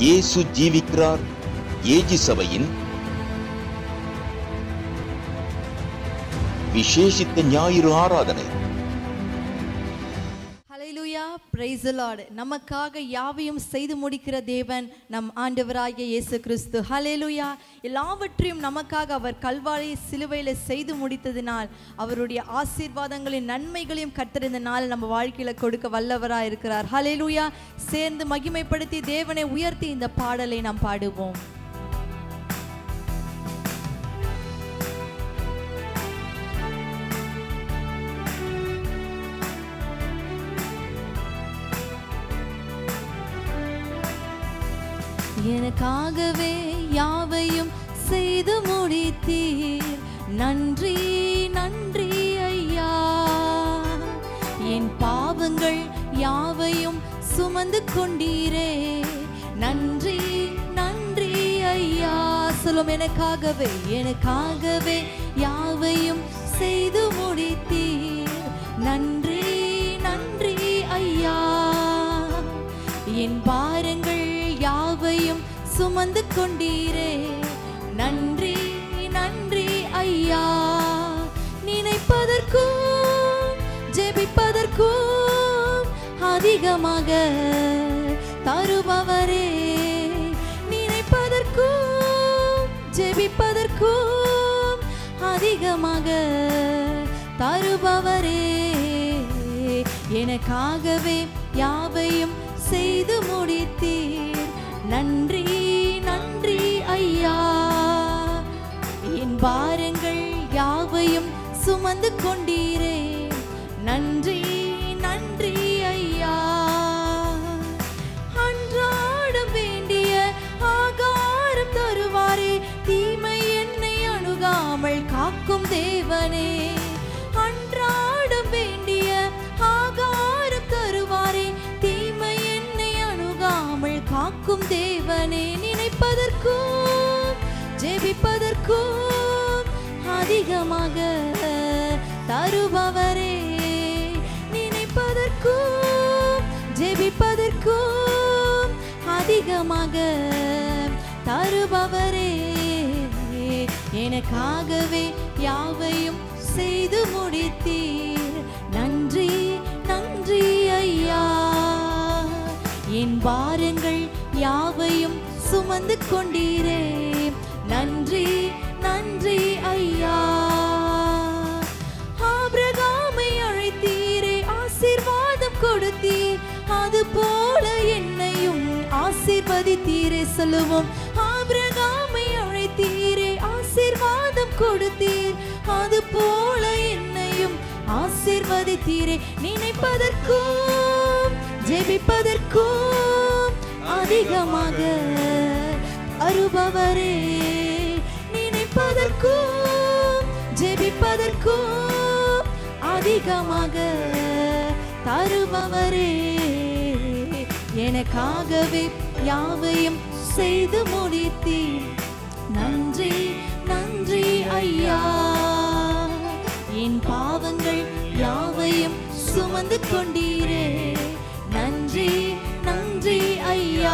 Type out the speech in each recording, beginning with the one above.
இயேசு ஜீவிக்கிறார் ஏஜி சபையின் விசேஷித்த ஞாயிறு ஆராதனை. Hallelujah, praise the lord. நமக்காக யாவையும் செய்து முடிக்கிற தேவன் நம் ஆண்டவராகிய இயேசு கிறிஸ்து. ஹல்லேலூயா. எல்லாவற்றையும் நமக்காக அவர் கல்வாரி சிலுவையில் செய்து முடித்ததினால் அவருடைய ஆசீர்வாதங்களின் நன்மைகளையும் கர்த்தர் இந்த நாள் நம்ம வாழ்க்கையில கொடுக்க வல்லவராக இருக்கிறார். ஹல்லேலூயா. சேர்ந்து மகிமைப்படுத்தி தேவனை உயர்த்தி இந்த பாடலை நாம் பாடுவோம். எனக்காகவே யாவையும் செய்து முடித்தீர், நன்றி நன்றி ஐயா. என் பாவங்கள் யாவையும் சுமந்து கொண்டீரே, நன்றி நன்றி ஐயா. சொல்லும் எனக்காகவே யாவையும் செய்து முடித்தீர், நன்றி நன்றி ஐயா. என் பாரங்கள் யாவையும் சுமந்து கொண்டீரே, நன்றி நன்றி ஐயா. நினைப்பதற்கும் ஜெபிப்பதற்கும் அதிகமாக தருபவரே, நினைப்பதற்கும் ஜெபிப்பதற்கும் அதிகமாக தருபவரே. எனக்காகவே யாவையும் செய்து முடித்தீர், நன்றி நன்றி ஐயா. என் பாரங்கள் யாவையும் சுமந்து கொண்டீரே, நன்றி நன்றி ஐயா. அன்றாடம் வேண்டிய ஆகாரம் தருவாரே, தீமை என்னை அணுகாமல் காக்கும் தேவனே. அன்றாடம் வேண்டிய ஆகாரம் தருவாரே, தீமை என்னை அணுகாமல் காக்கும் தேவனே. நினைப்பதற்கும் ஜெபிப்பதற்கும் அதிகமாக தருபவரே, நினைப்பதற்கும் ஜெபிப்பதற்கும் அதிகமாக தருபவரே. எனக்காகவே யாவையும் செய்து முடித்தீர், நன்றி நன்றி ஐயா. என் பாரங்கள் யாவையும் சுமந்து கொண்டீரே, நன்றி நன்றி ஐயா. ஆபிரகாமை அழைத்தீரே, ஆசீர்வாதம் கொடுத்தீர், அது போல என்னையும் ஆசீர்வதித்தீரே. சொல்லுவோம். ஆபிரகாமை அழைத்தீரே, ஆசீர்வாதம் கொடுத்தீர், அது போல என்னையும் ஆசீர்வதித்தீரே. நினைப்பதற்கும் ஜெபிப்பதற்கும் அதிகமாக அருபவரே, நினைப்பதற்கும் ஜெபிப்பதற்கும் அதிகமாக தருபவரே. எனக்காகவே யாவையும் செய்து முடித்தீர், நன்றி நன்றி ஐயா. என் பாவங்கள் யாவையும் சுமந்து கொண்டீரே, நன்றி நன்றி ஐயா.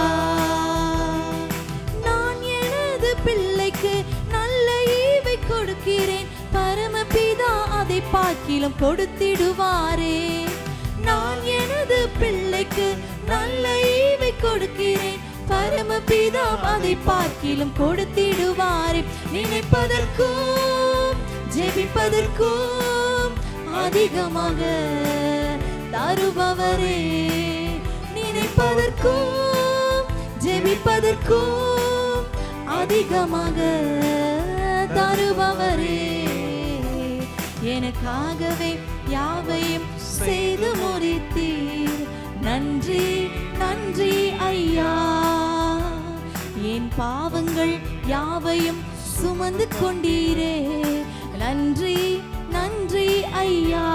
நான் எனது பிள்ளைக்கு நல்ல ஈவை கொடுக்கிறேன், பரமபிதா அதை பார்க்கிலும் கொடுத்திடுவாரே. நான் எனது பிள்ளைக்கு நல்ல ஈவை கொடுக்கிறேன், பரமபிதா அதை பார்க்கிலும் கொடுத்திடுவாரே. நினைப்பதற்கும் ஜெபிப்பதற்கும் அதிகமாக தருபவரே, நினைப்பதற்கும் ஜெபிப்பதற்கும் அதிகமாக தருபவரே. எனக்காகவே யாவையும் செய்து முடித்தீர், நன்றி நன்றி ஐயா. என் பாவங்கள் யாவையும் சுமந்து கொண்டீரே, நன்றி நன்றி ஐயா.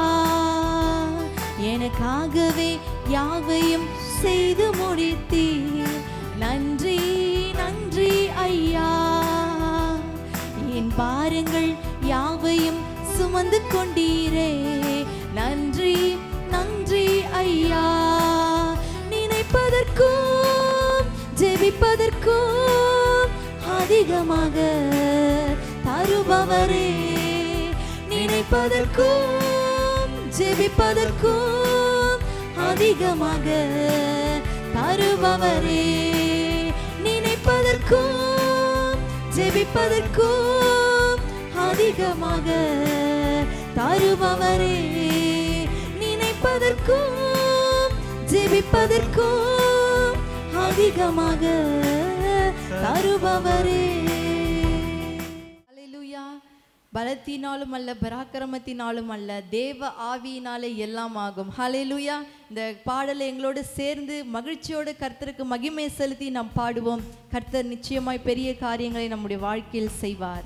எனக்காகவே யாவையும் செய்து முடித்தீர், நன்றி நன்றி ஐயா. என் பாரங்கள் யாவையும் சுமந்து கொண்டீரே, நன்றி நன்றி ஐயா. நினைப்பதற்கும் ஜெபிப்பதற்கும் அதிகமாக தருபவரே, நினைப்பதற்கும் ஜெபிப்பதற்கும் அதிகமாக தருபவரே, நினைப்பதற்கும் ஜெபிப்பதற்கும் அதிகமாக தருபவரே, நினைப்பதற்கும் ஜெபிப்பதற்கும் அதிகமாக தருபவரே. அல்லேலூயா. பலத்தினாலும் அல்ல, பராக்கிரமத்தினாலும் அல்ல, தேவ ஆவியினாலே எல்லாம் ஆகும். ஹல்லேலூயா. இந்த பாடலை எங்களோடு சேர்ந்து மகிழ்ச்சியோடு கர்த்தருக்கு மகிமை செலுத்தி நாம் பாடுவோம். கர்த்தர் நிச்சயமாய் பெரிய காரியங்களை நம்முடைய வாழ்க்கையில் செய்வார்.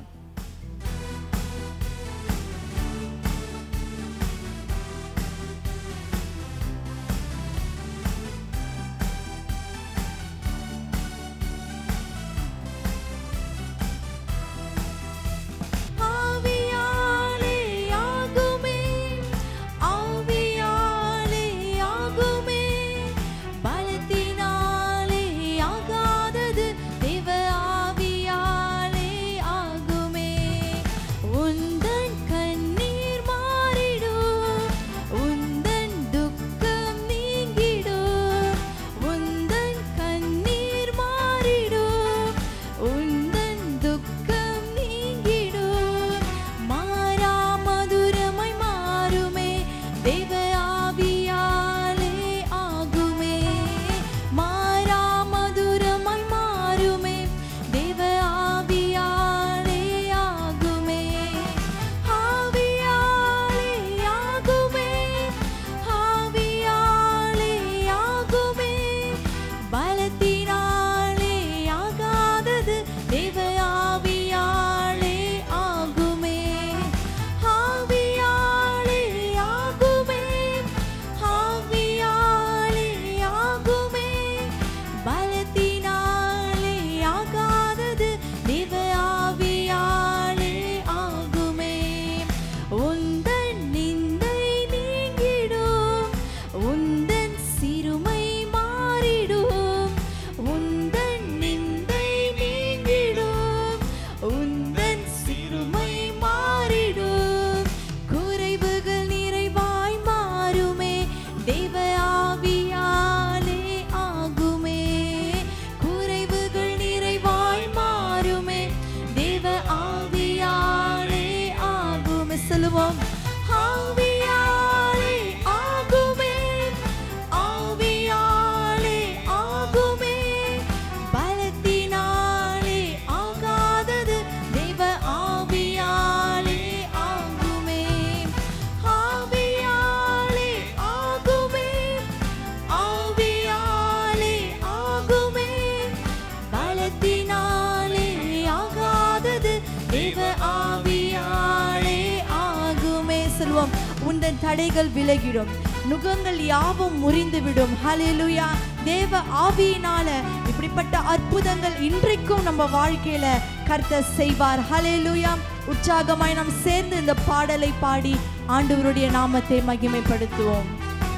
உந்தன் தடைகள் விலகிடும், நுகங்கள் யாவும் முறிந்துவிடும். ஹல்லேலூயா. தேவ ஆவியினால இப்படிப்பட்ட அற்புதங்கள் இன்றைக்கும் நம்ம வாழ்க்கையில கர்த்தர் செய்வார். ஹல்லேலூயா. உற்சாகமாய் நாம் சேர்ந்து இந்த பாடலை பாடி ஆண்டவருடைய நாமத்தை மகிமைப்படுத்துவோம்.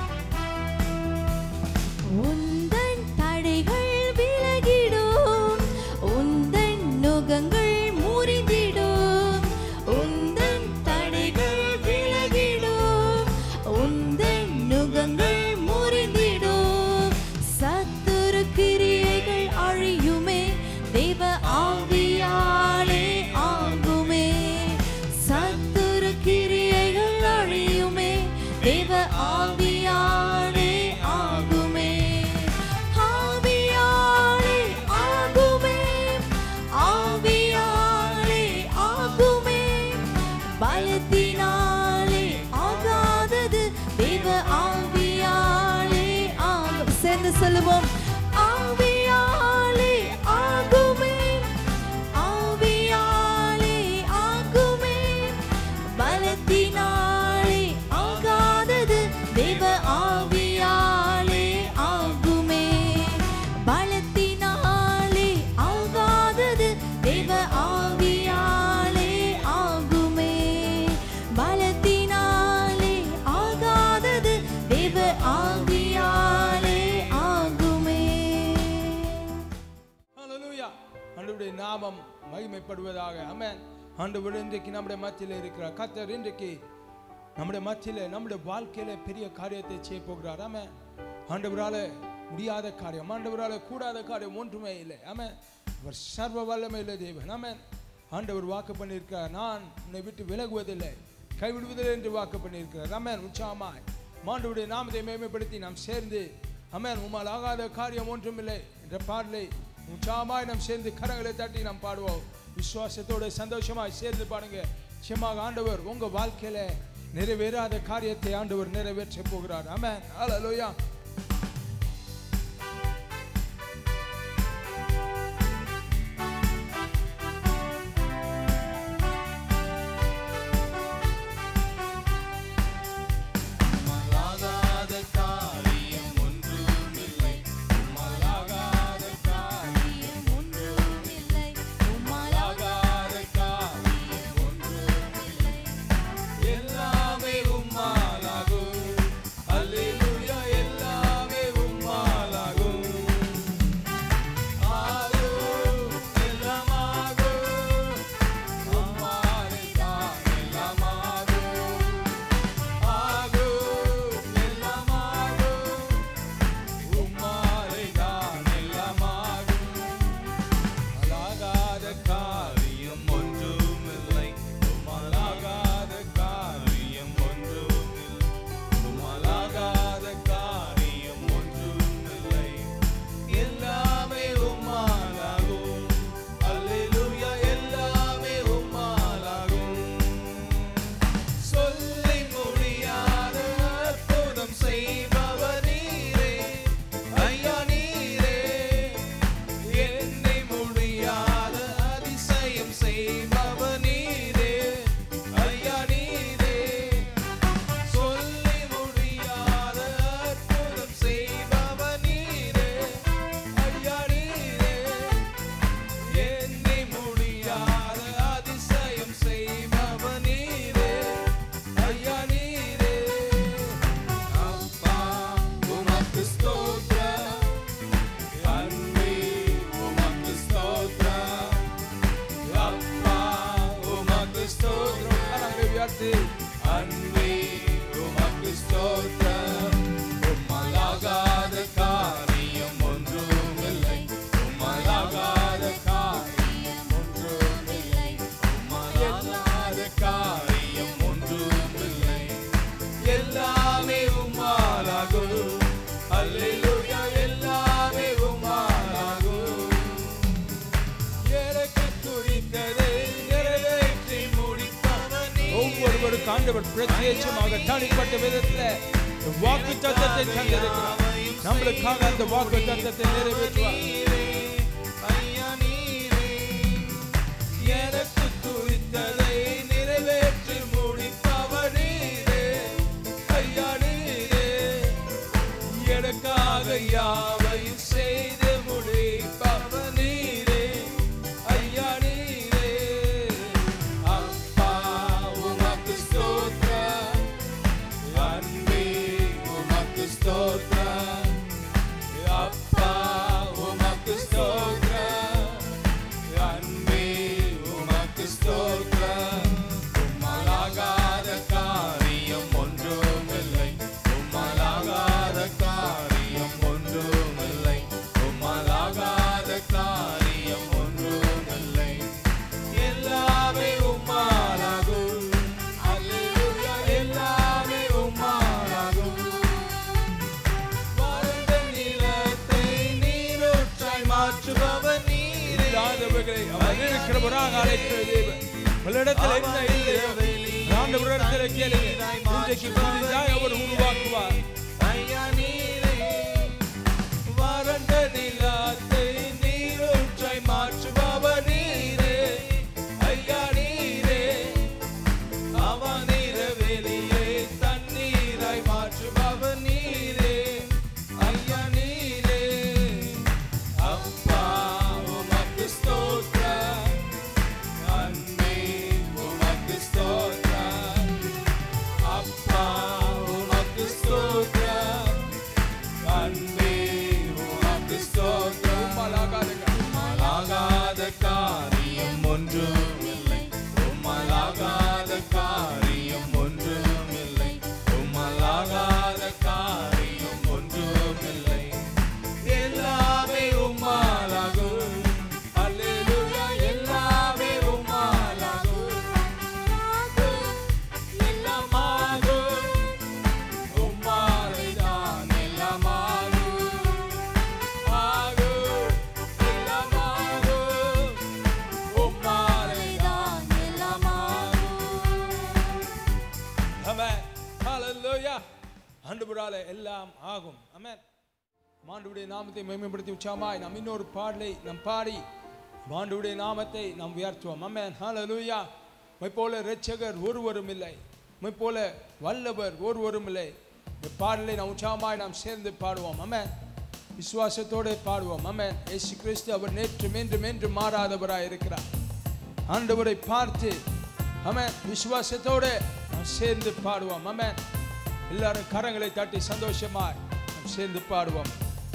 உந்தன் தடைகள் விலகிடும், உந்தன் நுகங்கள் முறிந்திடும், உந்தன் தடைகள் விலகிடும், உந்தன் நுகங்கள் முறிந்திடும், சத்துரு கிரியைகள் அழியுமே, தேவ ஆவியாலே ஆகுமே, சத்துரு கிரியைகள் அழியுமே, தேவ ஆவியாலே ஆகுமே, ஆவியாலே ஆகுமே, ஆவியாலே ஆகுமே, பலத்தினாலே ஆகாதது தேவ ஆவியாலே ஆகும். சேர்ந்து சொல்லுவோம். ஆவியாலே ஆகுமே, ஆவியாலே ஆகுமே, பலத்தினாலே ஆகாதது தேவ ஆவியாலே ஆகுமே, பலத்தினாலே ஆகாதது தேவ ஆவியாலே ஆகுமே, பலத்தினாலே ஆகாதது தேவ ஆவியாலே ஆகுமே. ஆண்டவருடைய நாமம் மகிமைப்படுவதாக. ஆமென். ஆண்டவர் இன்றைக்கு நம்முடைய மத்தியில் இருக்கிறார். கர்த்தர் இன்றைக்கு நம்முடைய மத்தியில் நம்முடைய வாழ்க்கையில பெரிய காரியத்தை செய்ய போகிறார். ஆமென். ஆண்டவரால முடியாத காரியம், ஆண்டவரால கூடாத காரியம் ஒன்றுமே இல்லை. ஆமென். அவர் சர்வ வல்லமையுள்ள தேவன். ஆமென். ஆண்டவர் வாக்கு பண்ணியிருக்கிறார், நான் உன்னை விட்டு விலகுவதில்லை, கைவிடுவதில்லை என்று வாக்கு பண்ணியிருக்கிறார். ஆமென். உற்சாகமாய் ஆண்டவருடைய நாமத்தை மேம்படுத்தி நாம் சேர்ந்து ஆமென் உம்மால் ஆகாத காரியம் ஒன்றுமில்லை என்ற பாடலை உற்சாகமாய் நாம் சேர்ந்து கரங்களை தட்டி நாம் பாடுவோம். விசுவாசத்தோடு சந்தோஷமாய் சேர்ந்து பாடுங்க. நிச்சயமாக ஆண்டவர் உங்க வாழ்க்கையில நிறைவேறாத காரியத்தை ஆண்டவர் நிறைவேற்ற போகிறார். ஆமென். ஹல்லேலூயா. ஆண்டவர் பிரத்யேகமாக தனிப்பட்ட விதத்தில் வாக்கு தத்தத்தை தந்திருக்கிறார். நம்மளுக்காக அந்த வாக்கு தத்தத்தை நிறைவேற்றுவார். எனக்கு துரித்ததை நிறைவேற்றி முடிப்பவர் நீரே, ஐயா நீரே, எனக்காக யாவையும் செய்து முடிப்பவர் நீரே, ஐயா நீரே. அப்பா உமக்கு ஸ்தோத்திரம், அன்பே உமக்கு ஸ்தோத்திரம், அப்பா உமக்கு ஸ்தோத்திரம், அன்பே உமக்கு ஸ்தோத்திரம். உம்மலாகாத காரியம் ஒன்றுமில்லை, உம்மலாகாத காரியம் ஒன்றுமில்லை, உம்மலாகாத காரியம் ஒன்றுமில்லை, எல்லாமே உம்மாலாகும். அல்லேலூயா, எல்லாமே உம்மாலாகும். வறண்ட நிலத்தை நீரூற்றாய் மாற்றுபவர் நீரே. இல்லாதவர்களை அவர் இருக்கிறவராக அழைக்கிற தேவன். உங்களிடத்தில் என்ன இல்லை, ஆண்டவரிடத்தில் கேளுங்க. இன்றைக்கு புதிதாய் அவர் உருவாக்குவார். ஐயா நீரே, வறண்ட நிலத்தை நீரூற்றாய் மாற்றுபவர் நீரே, ஐயா நீரே, அவனிர வெளியே தண்ணீராய் மாற்றுபவர் நீரே, ஐயா நீரே. அப்பா உமக்கு ஸ்தோத்திரம், அன்பே உமக்கு ஸ்தோத்திரம், அப்பா உமக்கு ஸ்தோத்திரம். எல்லாம் ஆகும். ஆமென். ஆண்டவருடைய நாமத்தை மகிமைப்படுத்தி உற்சாகமாய் நாம் இன்னொரு பாடலை நாம் பாடி ஆண்டவருடைய நாமத்தை நாம் உயர்த்துவோம். ஆமென். ஹல்லேலூயா. உம்மை போல இரட்சகர் ஒருவரும் இல்லை, உம்மை போல வல்லவர் ஒருவரும் இல்லை. இந்த பாடலை நாம் உற்சாகமாய் நாம் சேர்ந்து பாடுவோம். ஆமென். விசுவாசத்தோடு பாடுவோம். ஆமென். இயேசு கிறிஸ்து அவர் நேற்றும் என்றும் என்றும் மாறாதவராய் இருக்கிறார். ஆண்டவரை பார்த்து ஆமென் விசுவாசத்தோடு நாம் சேர்ந்து பாடுவோம். ஆமென். எல்லாரும் கரங்களை தட்டி சந்தோஷமாய் நாம் சேர்ந்து பாடுவோம்.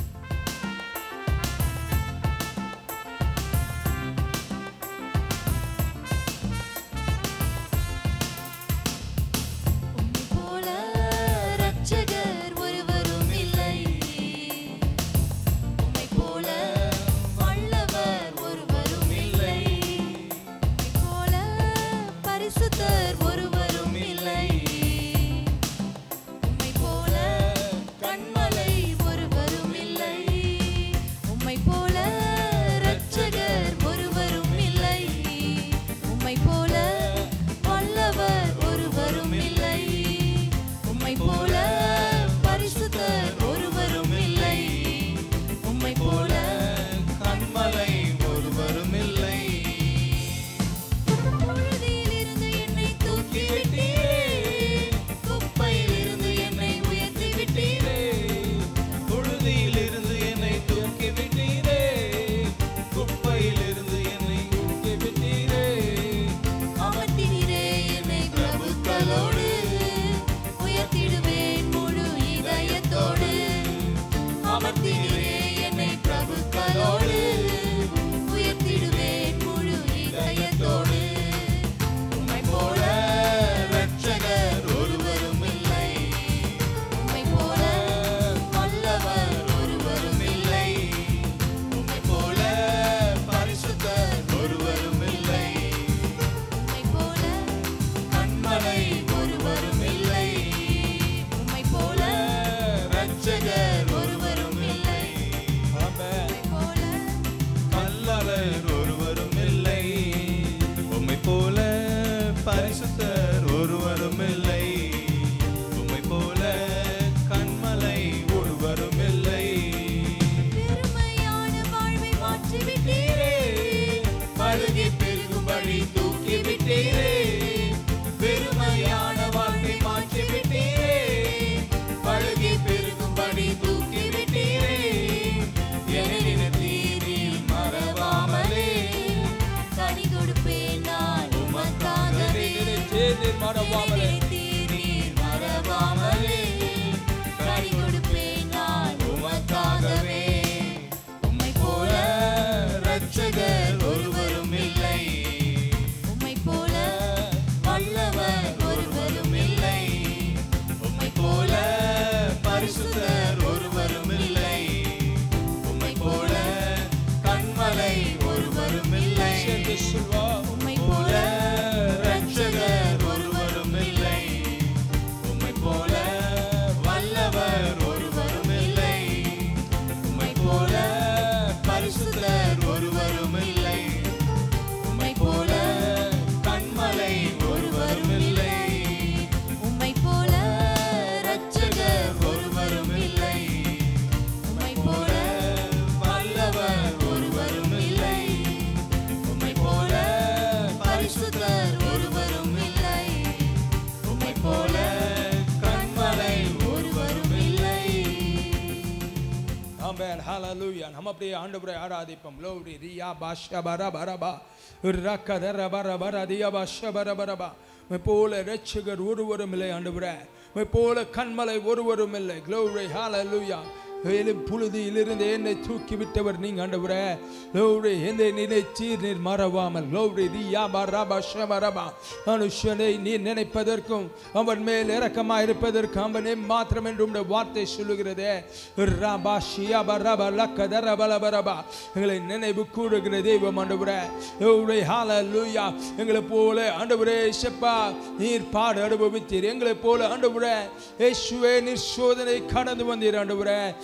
Hallelujah. हम अपने आंडवरे आराधिपम लोरी रिया बाशा बरा बरा बा रक्का दरा बरा बरा दिया बाशा बरा बरा बा मैं पोले रक्षकर ஒருவருமில்லை ஆண்டவரே मैं போல கண்மலை ஒருவருமில்லை glory hallelujah புழுதியிலிருந்து என்னை தூக்கி விட்டவர் நீங்க ஆண்டவரே glory என்னை நினைச்சீர் நீர் மறவாமல் glory ரியா பரபா ஷபரபா மனுஷனை நீ நினைப்பதற்கும் அவன் மேல் இரக்கமாய் இருப்பதற்கும் அவனே மாத்திரம் என்று உம்முடைய வார்த்தை சொல்லுகிறதே ரபா ஷியா பரபா லக்கதர பலபரபா எங்களை நினைவு கூறுகிற தெய்வம் ஆண்டவரே glory hallelujah எங்களை போல ஆண்டவரே இயேசுப்பா நீர் பாடு அனுபவித்தீர் எங்களை போல ஆண்டவரே இயேசுவே நீர் சோதனை கடந்து வந்தீர் ஆண்டவரே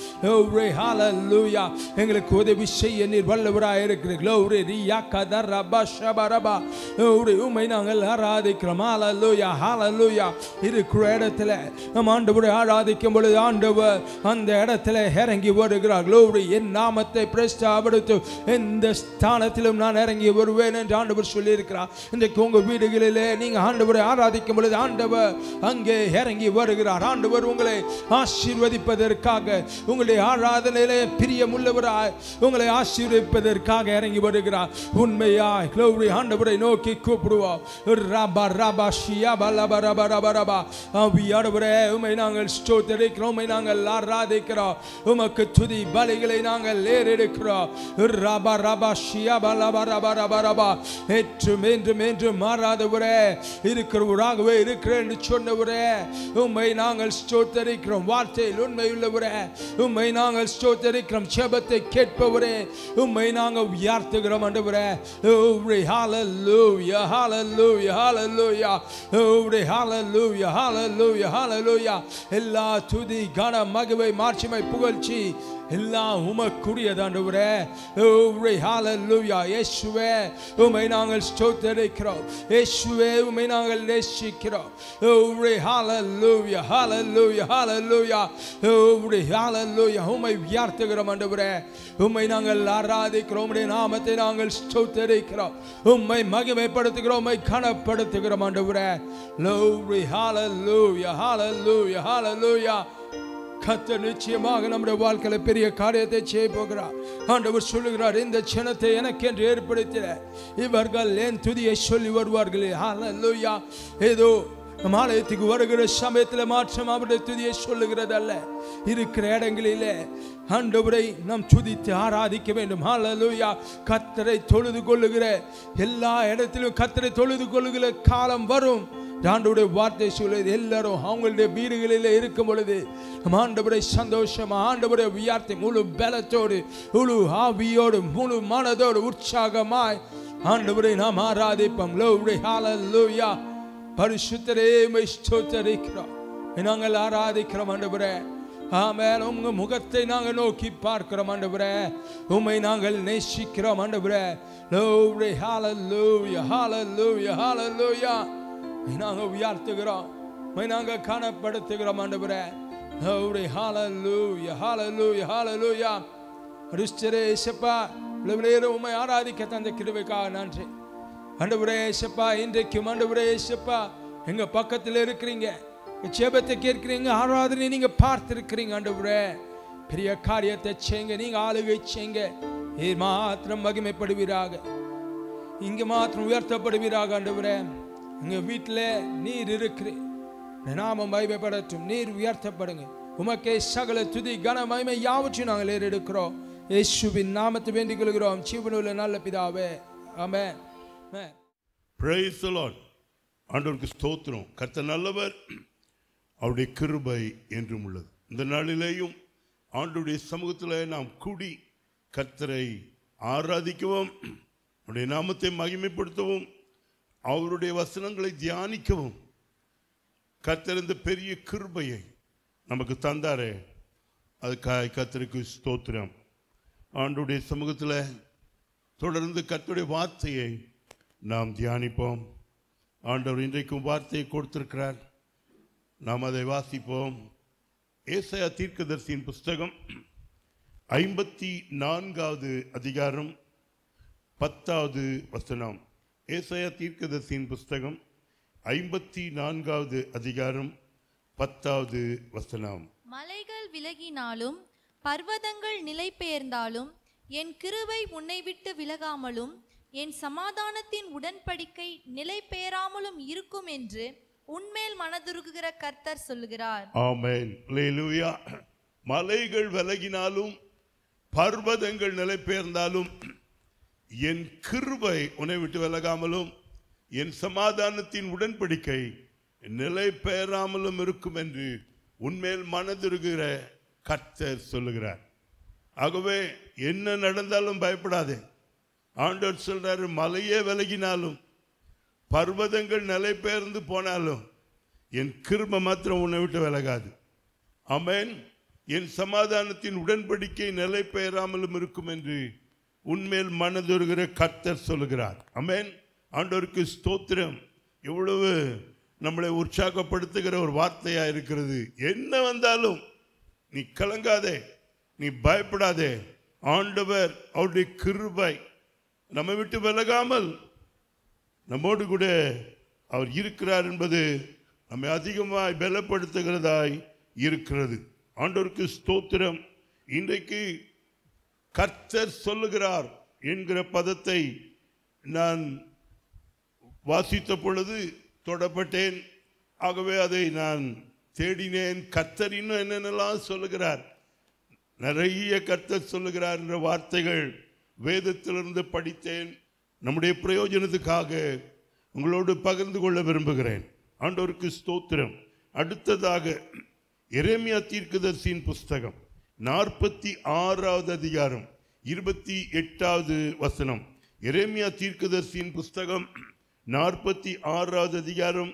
glory hallelujah எங்களுக்கு உதவி செய்ய நீர் வல்லவராய் இருக்கிறீர் glory ரியா கதரபா ஷபரபா glory உம்மை நாங்கள் ஆராதிக்கிறோம் hallelujah hallelujah இருக்கிற இடத்துல நம் ஆண்டவரை ஆராதிக்கும் பொழுது ஆண்டவர் அந்த இடத்துல இறங்கி வருகிறார் glory என் நாமத்தை பிரஸ்தாபடுத்து இந்த ஸ்தானத்திலும் நான் இறங்கி வருவேன் என்று ஆண்டவர் சொல்லி இருக்கிறார் இன்றைக்கு உங்க வீடுகளிலே நீங்க ஆண்டவரை ஆராதிக்கும் பொழுது ஆண்டவர் அங்கே இறங்கி வருகிறார் ஆண்டவர் உங்களை ஆசீர்வதிப்பதற்காக உங்களுடைய ஆராதனையிலே பிரியமுள்ளவராய் உங்களை ஆசீர்வதிப்பதற்காக இறங்கி வருகிறார் உண்மையாய் glory ஆண்டவரை நோக்கி கூப்பிடுவோம் ரபா ரபா ஷியா பலபா ரபா ரபா ரபா ஆவியானவரே உம்மை நாங்கள் ஸ்தோத்திரிக்கிறோம் உம்மை நாங்கள் ஆராதிக்கிறோம் உமக்கு துதி பலிகளை நாங்கள் ஏறெடுக்கிறோம் ரபா ரபா ஷியா பலபா ரபா ரபா ரபா என்றும் என்றும் என்றும் மாறாதவரே இருக்கிறவராகவே இருக்கிறேன் என்று சொன்னவரே உம்மை நாங்கள் ஸ்தோத்திரிக்கிறோம் வார்த்தையில் உண்மை உள்ளவரே உம்மை நாங்கள் ஸ்தோத்திரிக்கிறோம் ஜெபத்தை கேட்பவரே உம்மை நாங்கள் உயர்த்துகிறோம் ஆண்டவரே hallelujah hallelujah hallelujah hallelujah hallelujah hallelujah எல்லா துதி கன மகிமை மாட்சிமை புகழ்ச்சி எல்லாம் உமக்குரியது ஆண்டவரே ஹalleluya இயேசுவே உம்மை நாங்கள் ஸ்தோத்திரிக்கிறோம் இயேசுவே உம்மை நாங்கள் நேசிக்கிறோம் hallelujah hallelujah hallelujah hallelujah உம்மை உயர்த்துகிறோம் ஆண்டவரே உம்மை நாங்கள் ஆராதிக்கிறோம் உம்முடைய நாமத்தை நாங்கள் ஸ்தோத்திரிக்கிறோம் உம்மை மகிமைப்படுத்துகிறோம் உம்மை கனப்படுத்துகிறோம் ஆண்டவரே hallelujah hallelujah hallelujah கர்த்தர் நிச்சயமாக நம்முடைய வாழ்க்கையில பெரிய காரியத்தை செய்ய போகிறார் ஆண்டவர் சொல்லுகிறார் இந்த ஜனத்தை எனக்கென்று ஏற்படுத்தின இவர்கள் என் துதியை சொல்லி வருவார்கள் ஹalleluya ஏதோ நம் ஆலயத்துக்கு வருகிற சமயத்தில் மாற்றம் அவருடைய துதியை சொல்லுகிறது அல்ல இருக்கிற இடங்களிலே ஆண்டவரை நாம் துதித்து ஆராதிக்க வேண்டும் ஹalleluya கர்த்தரை தொழுது கொள்ளுகிற எல்லா இடத்திலும் கர்த்தரை தொழுது கொள்ளுகிற காலம் வரும் ஆண்டவருடைய வார்த்தை சொல்லுது எல்லாரும் அவங்களுடைய வீடுகளிலே இருக்கும் பொழுது ஆண்டவரை சந்தோஷமா ஆண்டவரை உயர்த்தி முழு பலத்தோடு முழு ஆவியோடு முழு மனதோடு உற்சாகமாய் ஆண்டவரை நாம் ஆராதிப்போம் ஹalleluya பரிசுத்தரே உம்மை ஸ்தோத்திரிக்கிறோம் நாங்கள் ஆராதிக்கிறோம் ஆண்டவரே ஆமென் உங்க முகத்தை நாங்கள் நோக்கி பார்க்கிறோம் ஆண்டவரே உம்மை நாங்கள் நேசிக்கிறோம் ஆண்டவரே hallelujah hallelujah hallelujah நாங்கள் உயர்த்துகிறோம் நாங்கள் காணப்படுத்துகிறோம் ஆண்டவரே hallelujah hallelujah hallelujah அருஷ்டரே இயேசுப்பா உம்மை ஆராதிக்க தந்த கிருபைக்காக நன்றி ஆண்டவரே இயேசுப்பா இன்றைக்கு ஆண்டவரே இயேசுப்பா எங்க பக்கத்தில் இருக்கிறீங்க ஜெபத்தை கேட்கிறீங்க ஆராதனை நீங்க பார்த்திருக்கிறீங்க ஆண்டவரே பெரிய காரியத்தை செய்யுங்க நீங்க ஆளுகை செய்யுங்க மாத்திரம் மகிமைப்படுவீராக இங்க மாத்திரம் உயர்த்தப்படுவீராக ஆண்டவரே எங்க வீட்டில் நீர் இருக்கிறீர் நாமம் மகிமைப்படட்டும் நீர் உயர்த்தப்படுங்க உமக்கே சகல துதி கன மகிமை யாவற்றையும் நாங்கள் ஏறெடுக்கிறோம் இயேசுவின் நாமத்தை வேண்டிக் கொள்கிறோம் ஜீவனுள்ள நல்ல பிதாவே ஆமென் Praise the Lord. ஆண்டவருக்கு ஸ்தோத்திரம். கர்த்தர் நல்லவர், அவருடைய கிருபை என்றும் உள்ளது. இந்த நாளிலேயும் ஆண்டவருடைய சமூகத்தில் நாம் கூடி கர்த்தரை ஆராதிக்கவும் அவருடைய நாமத்தை மகிமைப்படுத்தவும் அவருடைய வசனங்களை தியானிக்கவும் கர்த்தர் இந்த பெரிய கிருபையை நமக்கு தந்தாரே அதுக்காக கர்த்தருக்கு ஸ்தோத்திரம். ஆண்டவருடைய சமூகத்தில் தொடர்ந்து கர்த்தருடைய வார்த்தையை நாம் தியானிப்போம். ஆண்டவர் இன்றைக்கும் வார்த்தையை கொடுத்திருக்கிறார், நாம் அதை வாசிப்போம். ஏசாயா தீர்க்கதரிசியின் புஸ்தகம் 54வது அதிகாரம் 10வது வசனம். ஏசாயா தீர்க்கதரிசியின் புஸ்தகம் 54வது அதிகாரம் 10வது வசனம். மலைகள் விலகினாலும் பர்வதங்கள் நிலை பெயர்ந்தாலும் என் கிருபை உன்னை விட்டு விலகாமலும் என் சமாதானத்தின் உடன்படிக்கை நிலை பெயராமலும் இருக்கும் என்று உன்மேல் மனதுருகுகிற கர்த்தர் சொல்லுகிறார். ஆமென். அல்லேலூயா. மலைகள் விலகினாலும் பர்வதங்கள் நிலை பெயர்ந்தாலும் என் கிருபை உன்னை விட்டு விலகாமலும் என் சமாதானத்தின் உடன்படிக்கை நிலை பெயராமலும் இருக்கும் என்று உன்மேல் மனதுருகிற கர்த்தர் சொல்லுகிறார். ஆகவே என்ன நடந்தாலும் பயப்படாதே. ஆண்டவர் சொல்றாரு, மலையே விலகினாலும் பர்வதங்கள் நிலை பெயர்ந்து போனாலும் என் கிருபை மாத்திரம் உன்னை விட்டு விலகாது. ஆமென். என் சமாதானத்தின் உடன்படிக்கை நிலை பெயராமலும் இருக்கும் என்று உன்மேல் மனதுருகிற கர்த்தர் சொல்லுகிறார். ஆமென். ஆண்டவருக்கு ஸ்தோத்திரம். எவ்வளவு நம்மளை உற்சாகப்படுத்துகிற ஒரு வார்த்தையா இருக்கிறது. என்ன வந்தாலும் நீ கலங்காதே, நீ பயப்படாதே. ஆண்டவர் அவருடைய கிருபை நம்மை விட்டு விலகாமல் நம்மோடு கூட அவர் இருக்கிறார் என்பது நம்மை அதிகமாய் பலப்படுத்துகிறதாய் இருக்கிறது. ஆண்டவருக்கு ஸ்தோத்திரம். இன்றைக்கு கர்த்தர் சொல்லுகிறார் என்கிற பதத்தை நான் வாசித்த பொழுது தொடப்பட்டேன். ஆகவே அதை நான் தேடினேன். கர்த்தர் இன்னும் என்னென்னலாம் சொல்லுகிறார், நிறைய கர்த்தர் சொல்லுகிறார் என்ற வார்த்தைகள் வேதத்திலிருந்து படித்தேன். நம்முடைய பிரயோஜனத்துக்காக உங்களோடு பகிர்ந்து கொள்ள விரும்புகிறேன். ஆண்டவருக்கு ஸ்தோத்திரம். அடுத்ததாக எரேமியா தீர்க்கதரிசியின் புஸ்தகம் 46வது அதிகாரம் 28வது வசனம். எரேமியா தீர்க்கதரிசியின் புஸ்தகம் 46வது அதிகாரம்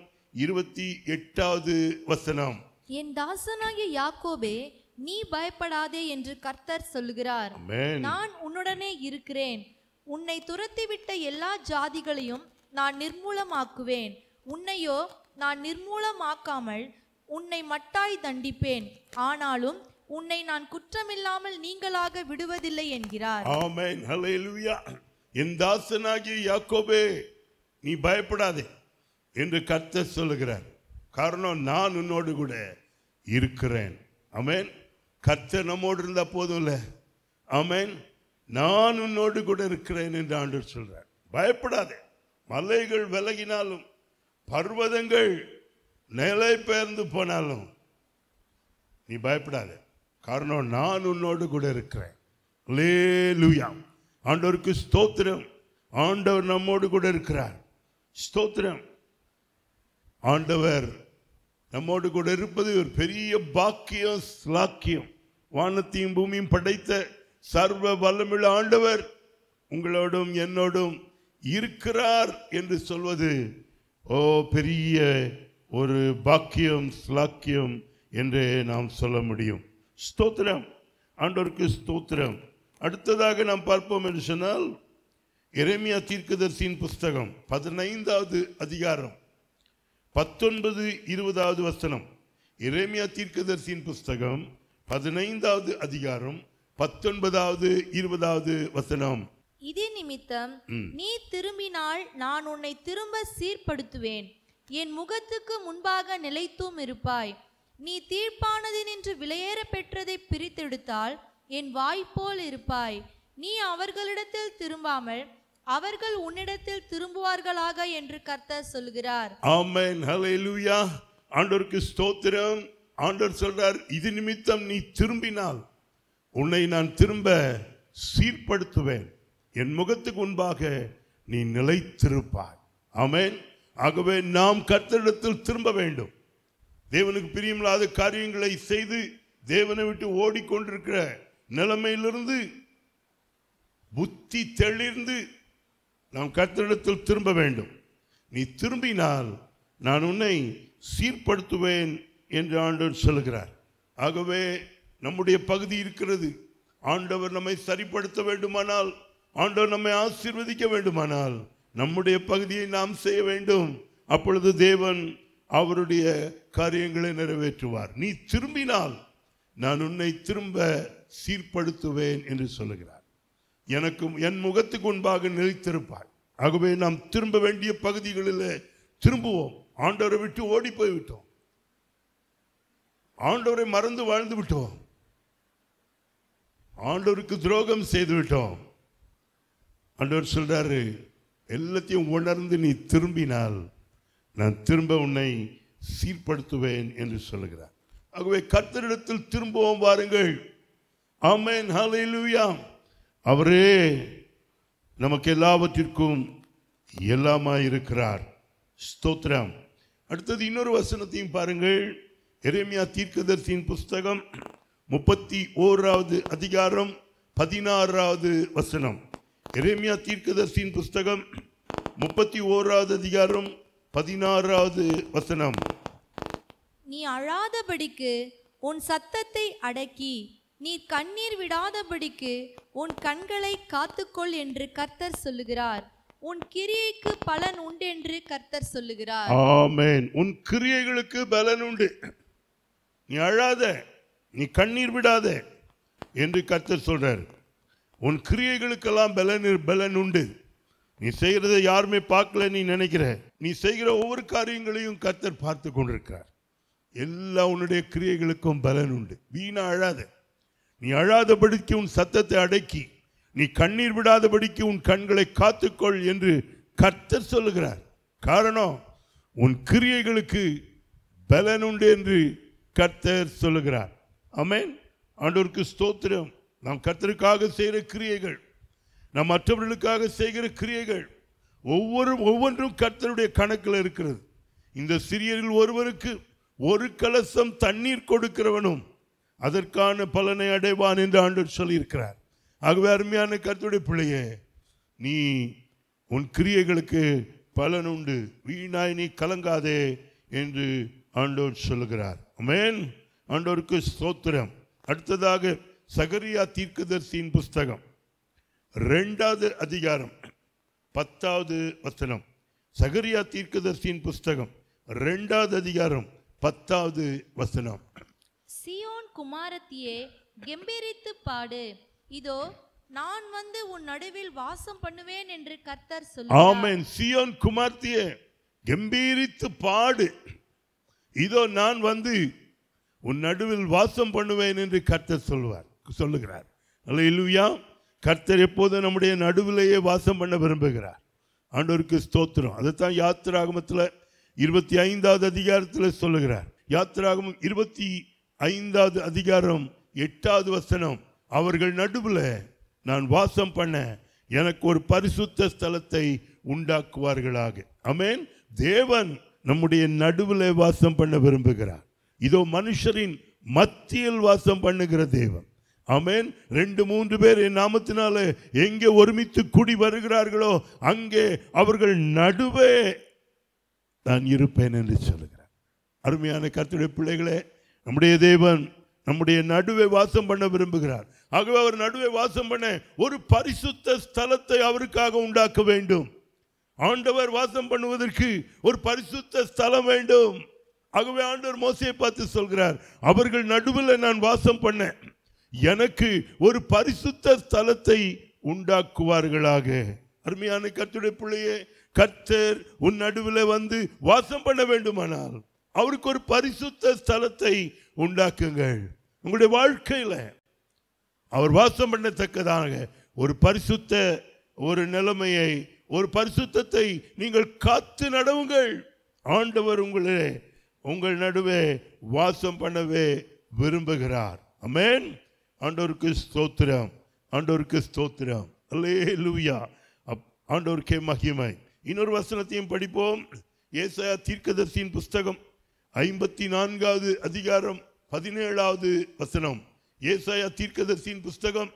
28வது வசனம். என் தாசனாகிய யாக்கோபே, நீ பயப்படாதே என்று கர்த்தர் சொல்லுகிறார். நான் உன்னுடனே இருக்கிறேன். உன்னை துரத்திவிட்ட எல்லா ஜாதிகளையும் நான் நிர்மூலமாக்குவேன். உன்னையோ நான் நிர்மூலமாக்காமல் உன்னை மட்டாய் தண்டிப்பேன். ஆனாலும் உன்னை நான் குற்றமில்லாமல் நீங்களாக விடுவதில்லை என்கிறார். ஆமென். ஹல்லேலூயா. என் தாசனாகிய யாக்கோபே, நீ பயப்படாதே என்று கர்த்தர் சொல்லுகிறார். காரணம், நான் உன்னோடு கூட இருக்கிறேன். ஆமென். கர்த்தர் நம்மோடு இருந்தா போதும் இல்ல. ஆமென். நான் உன்னோடு கூட இருக்கிறேன் என்று ஆண்டவர் சொல்றார். பயப்படாதே. மலைகள் விலகினாலும் பர்வதங்கள் நிலை பெயர்ந்து போனாலும் நீ பயப்படாதே. காரணம், நான் உன்னோடு கூட இருக்கிறேன். அல்லேலூயா. ஆண்டவருக்கு ஸ்தோத்திரம். ஆண்டவர் நம்மோடு கூட இருக்கிறார். ஸ்தோத்திரம். ஆண்டவர் நம்மோடு கூட இருப்பது ஒரு பெரிய பாக்கியம், ஸ்லாக்கியம். வானத்தையும் பூமியும் படைத்த சர்வ வல்லமுள்ள ஆண்டவர் உங்களோடும் என்னோடும் இருக்கிறார் என்று சொல்வது பெரிய ஒரு பாக்கியம், ஸ்லாக்கியம் என்றே நாம் சொல்ல முடியும். ஸ்தோத்திரம். ஆண்டவருக்கு ஸ்தோத்திரம். அடுத்ததாக நாம் பார்ப்போம் என்று சொன்னால் எரேமியா தீர்க்கதரிசியின் புஸ்தகம் 15வது அதிகாரம் 19-20வது வசனம். எரேமியா தீர்க்கதரிசியின் புஸ்தகம் 15வது அதிகாரம் 19-20வது வசனம். இதே நிமித்தம் நீ திரும்பினால் நான் உன்னை திரும்ப சீர்படுத்துவேன். என் முகத்துக்கு முன்பாக நிலைத்தும் இருப்பாய். நீ தீர்ப்பானதினின்று விலையேற பெற்றதை பிரித்தெடுத்தால் என் வாய்ப்போல் இருப்பாய். நீ அவர்களிடத்தில் திரும்பாமல் அவர்கள் உன்னிடத்தில் திரும்புவார்களாக என்று கர்த்தர் சொல்கிறார். ஆமென். ஹல்லேலூயா. ஆண்டவருக்கு ஸ்தோத்திரம். ஆண்டவர் சொல்றார், இது நிமித்தம் நீ திரும்பினால் உன்னை நான் திரும்ப சீர்படுத்துவேன். என் முகத்துக்கு முன்பாக நீ நிலைத்திருப்பாய். ஆமென். ஆகவே நாம் கர்த்தரிடத்தில் திரும்ப வேண்டும். தேவனுக்கு பிரியமில்லாத காரியங்களை செய்து தேவனை விட்டு ஓடிக்கொண்டிருக்கிற நிலைமையிலிருந்து புத்தி தெளிந்து நாம் கர்த்தரிடத்தில் திரும்ப வேண்டும். நீ திரும்பினால் நான் உன்னை சீர்படுத்துவேன் என்று ஆண்டவர் சொல்கிறார். ஆகவே நம்முடைய பகுதி இருக்கிறது. ஆண்டவர் நம்மை சரிப்படுத்த வேண்டுமானால், ஆண்டவர் நம்மை ஆசீர்வதிக்க வேண்டுமானால் நம்முடைய பகுதியை நாம் செய்ய வேண்டும். அப்பொழுது தேவன் அவருடைய காரியங்களை நிறைவேற்றுவார். நீ திரும்பினால் நான் உன்னை திரும்ப சீர்படுத்துவேன் என்று சொல்லுகிறார். எனக்கும் என் முகத்துக்கு முன்பாக நிலைத்திருப்பார். ஆகவே நாம் திரும்ப வேண்டிய பகுதிகளில் திரும்புவோம். ஆண்டவரை விட்டு ஓடி போய்விட்டோம். ஆண்டவரை மறந்து வாழ்ந்து விட்டோம். ஆண்டவருக்கு துரோகம் செய்து விட்டோம். ஆண்டவர் சொல்றாரு, எல்லாத்தையும் உணர்ந்து நீ திரும்பினால் நான் திரும்ப உன்னை சீர்படுத்துவேன் என்று சொல்லுகிறார். ஆகவே கர்த்தரிடத்தில் திரும்புவோம் வாருங்கள். ஆமென். ஹல்லேலூயா. அவரே நமக்கு எல்லாவற்றிற்கும் எல்லாமாய் இருக்கிறார். ஸ்தோத்திரம். அடுத்தது இன்னொரு வசனத்தையும் பாருங்கள். எரேமியா தீர்க்கதரிசியின் புஸ்தகம் 31வது அதிகாரம் 16வது வசனம். எரேமியா தீர்க்கதரிசியின் புஸ்தகம் 31வது அதிகாரம் 16வது வசனம். நீ அழாதபடிக்கு உன் சத்தத்தை அடக்கி நீ கண்ணீர் விடாதபடிக்கு உன் கண்களை காத்துக்கொள் என்று கர்த்தர் சொல்லுகிறார். உன் கிரியைக்கு பலன் உண்டு என்று கர்த்தர் சொல்லுகிறார். ஆமென். உன் கிரியைகளுக்கு பலன் உண்டு. நீ அழாத, நீ கண்ணீர் விடாத என்று கர்த்தர் சொல்றார். உன் கிரியைகளுக்கெல்லாம் பலன் உண்டு. நீ செய்கிறதை யாருமே பார்க்கல நீ நினைக்கிற. நீ செய்கிற ஒவ்வொரு காரியங்களையும் கர்த்தர் பார்த்து கொண்டிருக்கிறார். எல்லா உன்னுடைய கிரியைகளுக்கும் பலன் உண்டு. வீணா அழாத. நீ அழாதபடிக்கு உன் சத்தத்தை அடக்கி நீ கண்ணீர் விடாதபடிக்கு உன் கண்களை காத்துக்கொள் என்று கர்த்தர் சொல்லுகிறார். காரணம், உன் கிரியைகளுக்கு பலன் உண்டு என்று கர்த்தர் சொல்லுகிறார். ஆமென். ஆண்டவருக்கு ஸ்தோத்திரம். நாம் கர்த்தருக்காக செய்கிற கிரியைகள், நாம் மற்றவர்களுக்காக செய்கிற கிரியைகள் ஒவ்வொன்றும் கர்த்தருடைய கணக்கில் இருக்கிறது. இந்த சிறியரில் ஒருவருக்கு ஒரு கலசம் தண்ணீர் கொடுக்கிறவனும் அதற்கான பலனை அடைவான் என்று ஆண்டவர் சொல்லியிருக்கிறார். ஆகவே அருமையான கர்த்தருடைய பிள்ளையே, நீ உன் கிரியைகளுக்கு பலன் உண்டு, வீணாய் நீ கலங்காதே என்று ஆண்டவர் சொல்லுகிறார். ஆமென். ஆண்டவருக்கு ஸ்தோத்திரம். அடுத்ததாக சகரியா தீர்க்கதரிசியின் புஸ்தகம் 2வது அதிகாரம் 10வது வசனம். சகரியா தீர்க்கதரிசியின் புஸ்தகம் 2வது அதிகாரம் 10வது வசனம். சீயோன் குமாரத்தியே, கெம்பீரித்து பாடு, இதோ நான் வந்து உன் நடுவில் வாசம் பண்ணுவேன் என்று கர்த்தர் சொல்லுகிறார். ஆமென். சீயோன் குமாரத்தியே, கெம்பீரித்து பாடு, இதோ நான் வந்து உன் நடுவில் வாசம் பண்ணுவேன் என்று கர்த்தர் சொல்லுகிறார். அல்லேலூயா. கர்த்தர் எப்போதும் நம்முடைய நடுவிலேயே வாசம் பண்ண விரும்புகிறார். ஆண்டவருக்கு ஸ்தோத்திரம். அதைத்தான் யாத்திராகமத்தில் 25வது அதிகாரத்தில் சொல்லுகிறார். யாத்திராகமம் 25வது அதிகாரம் 8வது வசனம். அவர்கள் நடுவில் நான் வாசம் பண்ண எனக்கு ஒரு பரிசுத்த ஸ்தலத்தை உண்டாக்குவார்களாக. ஆமென். தேவன் நம்முடைய நடுவில் வாசம் பண்ண விரும்புகிறார். இதோ மனுஷரின் மத்தியில் வாசம் பண்ணுகிற தேவன். ஆமென். 2-3 பேர் என் நாமத்தினால எங்கே ஒருமித்து கூடி வருகிறார்களோ அங்கே அவர்கள் நடுவே நான் இருப்பேன் என்று சொல்லுகிறார். அருமையான கர்த்தருடைய பிள்ளைகளே, நம்முடைய தேவன் நம்முடைய நடுவே வாசம் பண்ண விரும்புகிறார். ஆகவே அவர் நடுவே வாசம் பண்ண ஒரு பரிசுத்த ஸ்தலத்தை அவருக்காக உண்டாக்க வேண்டும். ஆண்டவர் வாசம் பண்ணுவதற்கு ஒரு பரிசுத்த ஸ்தலம் வேண்டும். ஆகவே ஆண்டவர் மோசேயை பார்த்து சொல்கிறார், அவர்கள் நடுவில் நான் வாசம் பண்ண எனக்கு ஒரு பரிசுத்த ஸ்தலத்தை உண்டாக்குவார்களாக. அருமையான கர்த்தருடைய பிள்ளையே, கர்த்தர் உன் நடுவில் வந்து வாசம் பண்ண வேண்டுமானால் அவருக்கு ஒரு பரிசுத்த ஸ்தலத்தை உண்டாக்குங்கள். உங்களுடைய வாழ்க்கையில் அவர் வாசம் பண்ணத்தக்கதாக ஒரு பரிசுத்த ஒரு நிலைமையை, ஒரு பரிசுத்தத்தை நீங்கள் காத்து நடவுங்கள். ஆண்டவர் உங்கள் நடுவே வாசம் பண்ணவே விரும்புகிறார். ஆமென். ஆண்டவருக்கு ஸ்தோத்திரம். ஆண்டவருக்கு ஸ்தோத்திரம். அல்லேலூயா. ஆண்டவருக்கே மகிமை. இன்னொரு வசனத்தையும் படிப்போம். ஏசாயா தீர்க்கதரிசியின் புஸ்தகம் 54வது அதிகாரம் 17வது வசனம். ஏசாயா தீர்க்கதரிசியின் புஸ்தகம்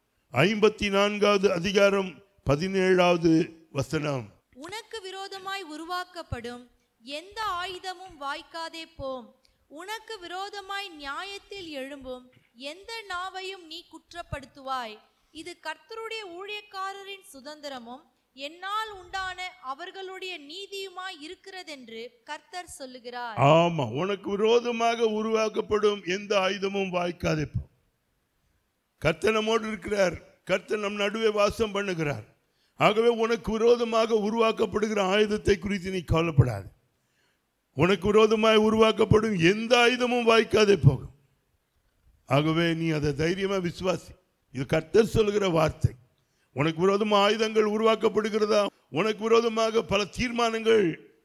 54வது அதிகாரம் 17வது வசனம். உனக்கு விரோதமாய் உருவாக்கப்படும் எந்த ஆயுதமும் வாய்க்காதே போம். உனக்கு விரோதமாய் நியாயத்தில் எழும்பும் எந்த நாவையும் நீ குற்றப்படுத்துவாய். இது கர்த்தருடைய ஊழியக்காரரின் சுதந்திரமும் என்னால் உண்டான அவர்களுடைய நீதியுமாய் இருக்கிறதென்று கர்த்தர் சொல்லுகிறார். ஆமா, உனக்கு விரோதமாக உருவாக்கப்படும் எந்த ஆயுதமும் வாய்க்காதே போ. கர்த்தர் நம்மோடு இருக்கிறார். கர்த்தர் நம் நடுவே வாசம் பண்ணுகிறார். ஆகவே உனக்கு விரோதமாக உருவாக்கப்படுகிற ஆயுதத்தை குறித்து நீ கவலைப்படாது. உனக்கு விரோதமாய் உருவாக்கப்படும் எந்த ஆயுதமும் வாய்க்காதே போகும். ஆகவே நீ அதை தைரியமா விசுவாசி. இது கர்த்தர் சொல்லுகிற வார்த்தை. உனக்கு விரோதமாக ஆயுதங்கள் உருவாக்கப்படுகிறதா, உனக்கு விரோதமாக பல தீர்மானங்கள்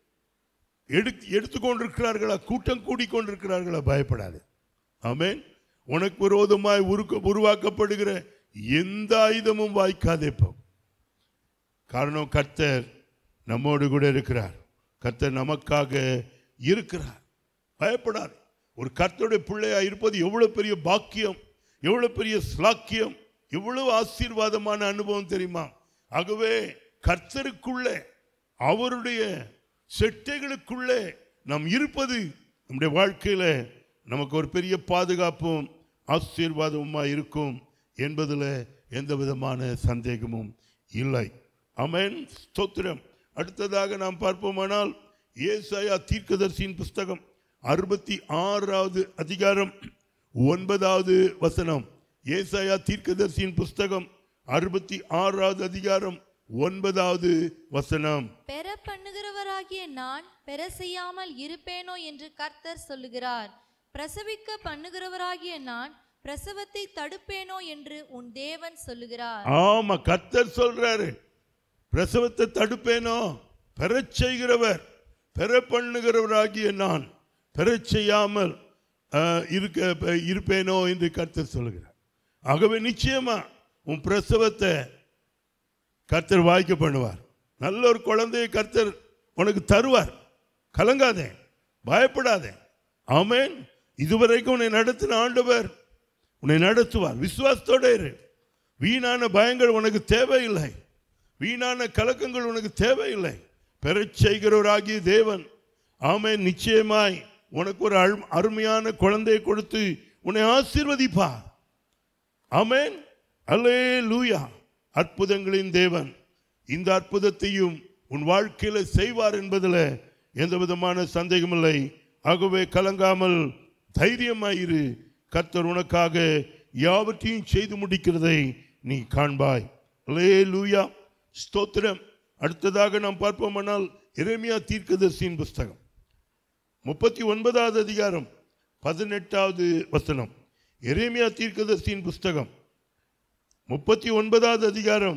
எடுத்துக்கொண்டிருக்கிறார்களா, கூட்டம் கூடிக்கொண்டிருக்கிறார்களா, பயப்படாது. ஆமென். உனக்கு விரோதமாய் உருவாக்கப்படுகிற எந்த ஆயுதமும் வாய்க்காதே போகும். காரணம், கர்த்தர் நம்மோடு கூட இருக்கிறார். கர்த்தர் நமக்காக இருக்கிறார். பயப்படாது. ஒரு கர்த்தருடைய பிள்ளையா இருப்பது எவ்வளவு பெரிய பாக்கியம், எவ்வளவு பெரிய ஸ்லாக்கியம், எவ்வளவு ஆசீர்வாதமான அனுபவம் தெரியுமா? ஆகவே கர்த்தருக்குள்ளே, அவருடைய செட்டைகளுக்குள்ளே நாம் இருப்பது நம்முடைய வாழ்க்கையில நமக்கு ஒரு பெரிய பாதுகாப்பும் ஆசீர்வாதமுமா இருக்கும் என்பதில் எந்த விதமான சந்தேகமும் இல்லை. ஆமென், ஸ்தோத்திரம். அடுத்ததாக நாம் பார்ப்போமானால் ஏசாயா தீர்க்கதரிசியின் புஸ்தகம் 66வது அதிகாரம் 9வது வசனம். ஏசாயா தீர்க்கதரிசியின் புஸ்தகம் 66வது அதிகாரம் 9வது வசனம். பெற பண்ணுகிறவராகிய நான் பெற செய்யாமல் இருப்பேனோ என்று கர்த்தர் சொல்லுகிறார். பிரசவிக்க பண்ணுகிறவராகிய நான் பிரசவத்தை தடுப்பேனோ என்று உன் தேவன் சொல்லுகிறார். ஆமா, கர்த்தர் சொல்றாரு, பிரசவத்தை தடுப்பேனோ. பெறச் செய்கிறவர், பெற பண்ணுகிறவராகிய நான் பெறச் செய்யாமல் இருப்பேனோ என்று கர்த்தர் சொல்லுகிறார். ஆகவே நிச்சயமா உன் பிரசவத்தை கர்த்தர் வாய்க்க பண்ணுவார். நல்ல ஒரு குழந்தையை கர்த்தர் உனக்கு தருவார். கலங்காதே, பயப்படாதே. ஆமென். இதுவரைக்கும் உன்னை நடத்தின ஆண்டவர் உன்னை நடத்துவார். விசுவாசத்தோட இரு. வீணான பயங்கள் உனக்கு தேவையில்லை, வீணான கலக்கங்கள் உனக்கு தேவையில்லை. பெறச் செய்கிறவராகிய தேவன் ஆமென் நிச்சயமாய் உனக்கு ஒரு அருமையான குழந்தையை கொடுத்து உன்னை ஆசீர்வதிப்பார். ஆமென், அல்லேலூயா. அற்புதங்களின் தேவன் இந்த அற்புதத்தையும் உன் வாழ்க்கையில செய்வார் என்பதில் எந்த விதமான சந்தேகமில்லை. ஆகவே கலங்காமல் தைரியமாயிரு. கர்த்தர் உனக்காக யாவற்றையும் செய்து முடிக்கிறதை நீ காண்பாய். அல்லேலூயா, ஸ்தோத்திரம். அடுத்ததாக நாம் பார்ப்போமானால் எரேமியா தீர்க்கதரிசியின் புஸ்தகம் 39வது அதிகாரம் 18வது வசனம். எரேமியா தீர்க்கதரிசியின் புஸ்தகம் 39வது அதிகாரம்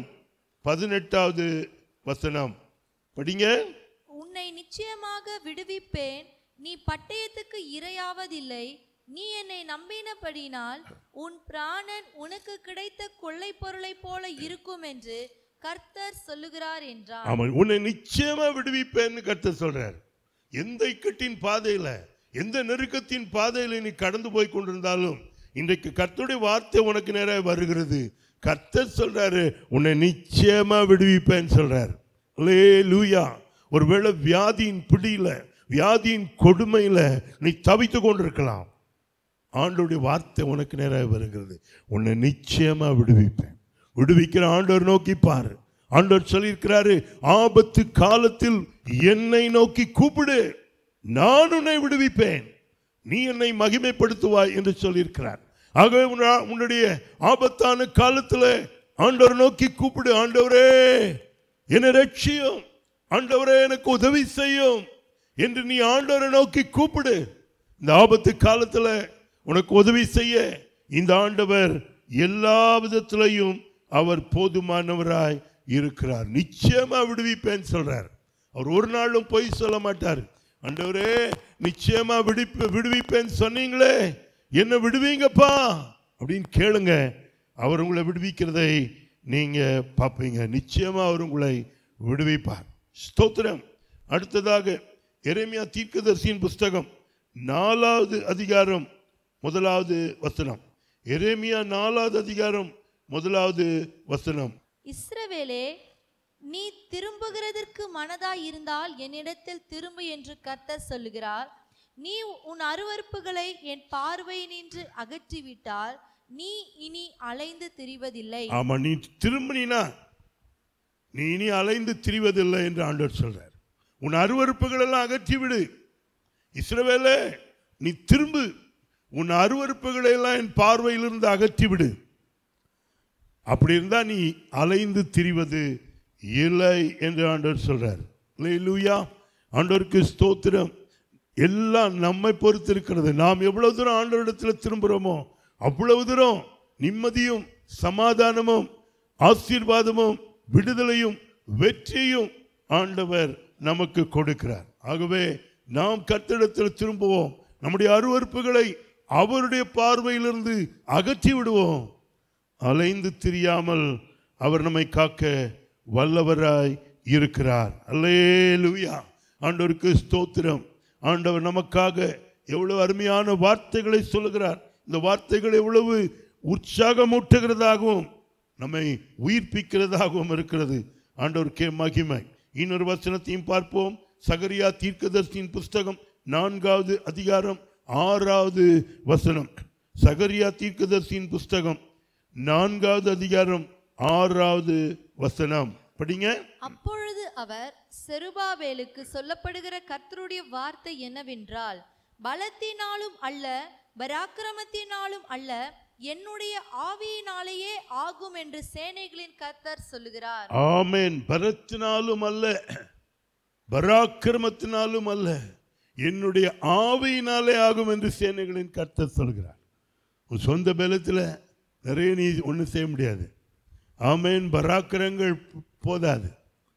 18வது வசனம். படிங்க. உன்னை நிச்சயமாக விடுவிப்பேன், நீ பட்டயத்துக்கு இரையாவதில்லை. நீ என்னை நம்பினபடினால் உன் பிராணன் உனக்கு கிடைத்த கொள்ளை பொருளை போல இருக்கும் என்று கர்த்தர் சொல்லுகிறார் என்றார். ஆமா, உன்னை நிச்சயமா விடுவிப்பேன்னு கர்த்தர் சொல்றார். எந்த இக்கட்டின் பாதையில, எந்த நெருக்கத்தின் பாதையில நீ கடந்து போய் கொண்டிருந்தாலும் இன்றைக்கு கர்த்தருடைய வார்த்தை உனக்கு நேராக வருகிறது. கர்த்தர் சொல்றாரு, உன்னை நிச்சயமா விடுவிப்பேன்னு சொல்றார். அல்லேலூயா. ஒருவேளை வியாதியின் பிடியில, வியாதியின் கொடுமையில நீ தவித்து கொண்டிருக்கலாம். ஆண்டவருடைய வார்த்தை உனக்கு நேராக வருகிறது, உன்னை நிச்சயமா விடுவிப்பேன். விடுவிக்கிற ஆண்டவர் நோக்கி பாரு. ஆண்டவர் சொல்லியிருக்கிறாரு, ஆபத்து காலத்தில் என்னை நோக்கி கூப்பிடு, நான் உன்னை விடுவிப்பேன், நீ என்னை மகிமைப்படுத்துவாய் என்று சொல்லியிருக்கிறார். ஆகவே உன்னுடைய ஆபத்தான காலத்தில் ஆண்டவர் நோக்கி கூப்பிடு. ஆண்டவரே என்னை ரட்சியும், ஆண்டவரே எனக்கு உதவி செய்யும் என்று நீ ஆண்டவரை நோக்கி கூப்பிடு. இந்த ஆபத்து காலத்தில் உனக்கு உதவி செய்ய இந்த ஆண்டவர் எல்லா விதத்திலையும் அவர் போதுமானவராய் இருக்கிறார். நிச்சயமா விடுவிப்பேன் சொல்றார். அவர் ஒரு நாளும் பொய் சொல்ல மாட்டார். ஆண்டவரே நிச்சயமா விடுவிப்பேன் சொன்னீங்களே, என்ன விடுவீங்கப்பா அப்படின்னு கேளுங்க. அவர் உங்களை விடுவிக்கிறதை நீங்க பார்ப்பீங்க. நிச்சயமா அவர் உங்களை விடுவிப்பார். ஸ்தோத்திரம். அடுத்ததாக எரேமியா தீர்க்கதரிசியின் புஸ்தகம் 4வது அதிகாரம் 1வது வசனம். எரேமியா 4வது அதிகாரம் 1வது வசனம். இஸ்ரவேலே, நீ திரும்புகிறதற்கு மனதாய் இருந்தால் என்னிடத்தில் திரும்பு என்று கர்த்தர் சொல்லுகிறார். நீ உன் அருவருப்புகளை என் பார்வையினின்று அகற்றிவிட்டால் நீ இனி அலைந்து திரிவதில்லை. ஆமா, நீ திரும்பினா நீ இனி அலைந்து திரிவதில்லை என்று ஆண்டவர் சொல்றார். உன் அருவருப்புகள் எல்லாம் அகற்றிவிடு. இஸ்ரவேலே, நீ திரும்பு, உன் அருவருப்புகளை எல்லாம் என் பார்வையிலிருந்து அகற்றிவிடு. அப்படி இருந்தா நீ அலைந்து திரிவது இல்லை என்று ஆண்டவர் சொல்றார். அல்லேலூயா. ஆண்டவருக்கு ஸ்தோத்திரம். எல்லாம் நம்மை பொறுத்து இருக்கிறது. நாம் எவ்வளவு தூரம் ஆண்டவரிடத்தில் திரும்புகிறோமோ அவ்வளவு தூரம் நிம்மதியும் சமாதானமும் ஆசீர்வாதமும் விடுதலையும் வெற்றியும் ஆண்டவர் நமக்கு கொடுக்கிறார். ஆகவே நாம் கர்த்தரிடத்தில் திரும்புவோம். நம்முடைய அருவருப்புகளை அவருடைய பார்வையிலிருந்து அகற்றி விடுவோம். அலைந்து திரியாமல் அவர் நம்மை காக்க வல்லவராய் இருக்கிறார். அல்லேலூயா. ஆண்டவருக்கு ஸ்தோத்திரம். ஆண்டவர் நமக்காக எவ்வளவு அருமையான வார்த்தைகளை சொல்லுகிறார். இந்த வார்த்தைகள் எவ்வளவு உற்சாகமூட்டுகிறதாகவும் நம்மை உயிர்ப்பிக்கிறதாகவும் இருக்கிறது. ஆண்டவருக்கே மகிமை. இன்னொரு வசனத்தையும் பார்ப்போம். சகரியா தீர்க்கதரிசியின் புஸ்தகம் 4வது அதிகாரம் 6வது வசனம். சகரியா தீர்க்கதரிசியின் புஸ்தகம் 4வது அதிகாரம் 6வது வசனம் படிங்க. அப்பொழுது அவர் செருபாபேலுக்கு சொல்லப்படுகிற கர்த்தருடைய வார்த்தை என்னவென்றால், பலத்தினாலும் அல்ல பராக்கிரமத்தினாலும் அல்ல, என்னுடைய ஆவியினாலேயே ஆகும் என்று சேனைகளின் கர்த்தர் சொல்லுகிறார். ஆமென். பலத்தினாலும் அல்ல பராக்கிரமத்தினாலும் அல்ல, என்னுடைய ஆவியினாலே ஆகும் என்று சேனைகளின் கர்த்தர் சொல்கிறார். உன் சொந்த பலத்தில் நிறைய நீ ஒன்றும் செய்ய முடியாது. ஆமென். பராக்கிரங்கள் போதாது.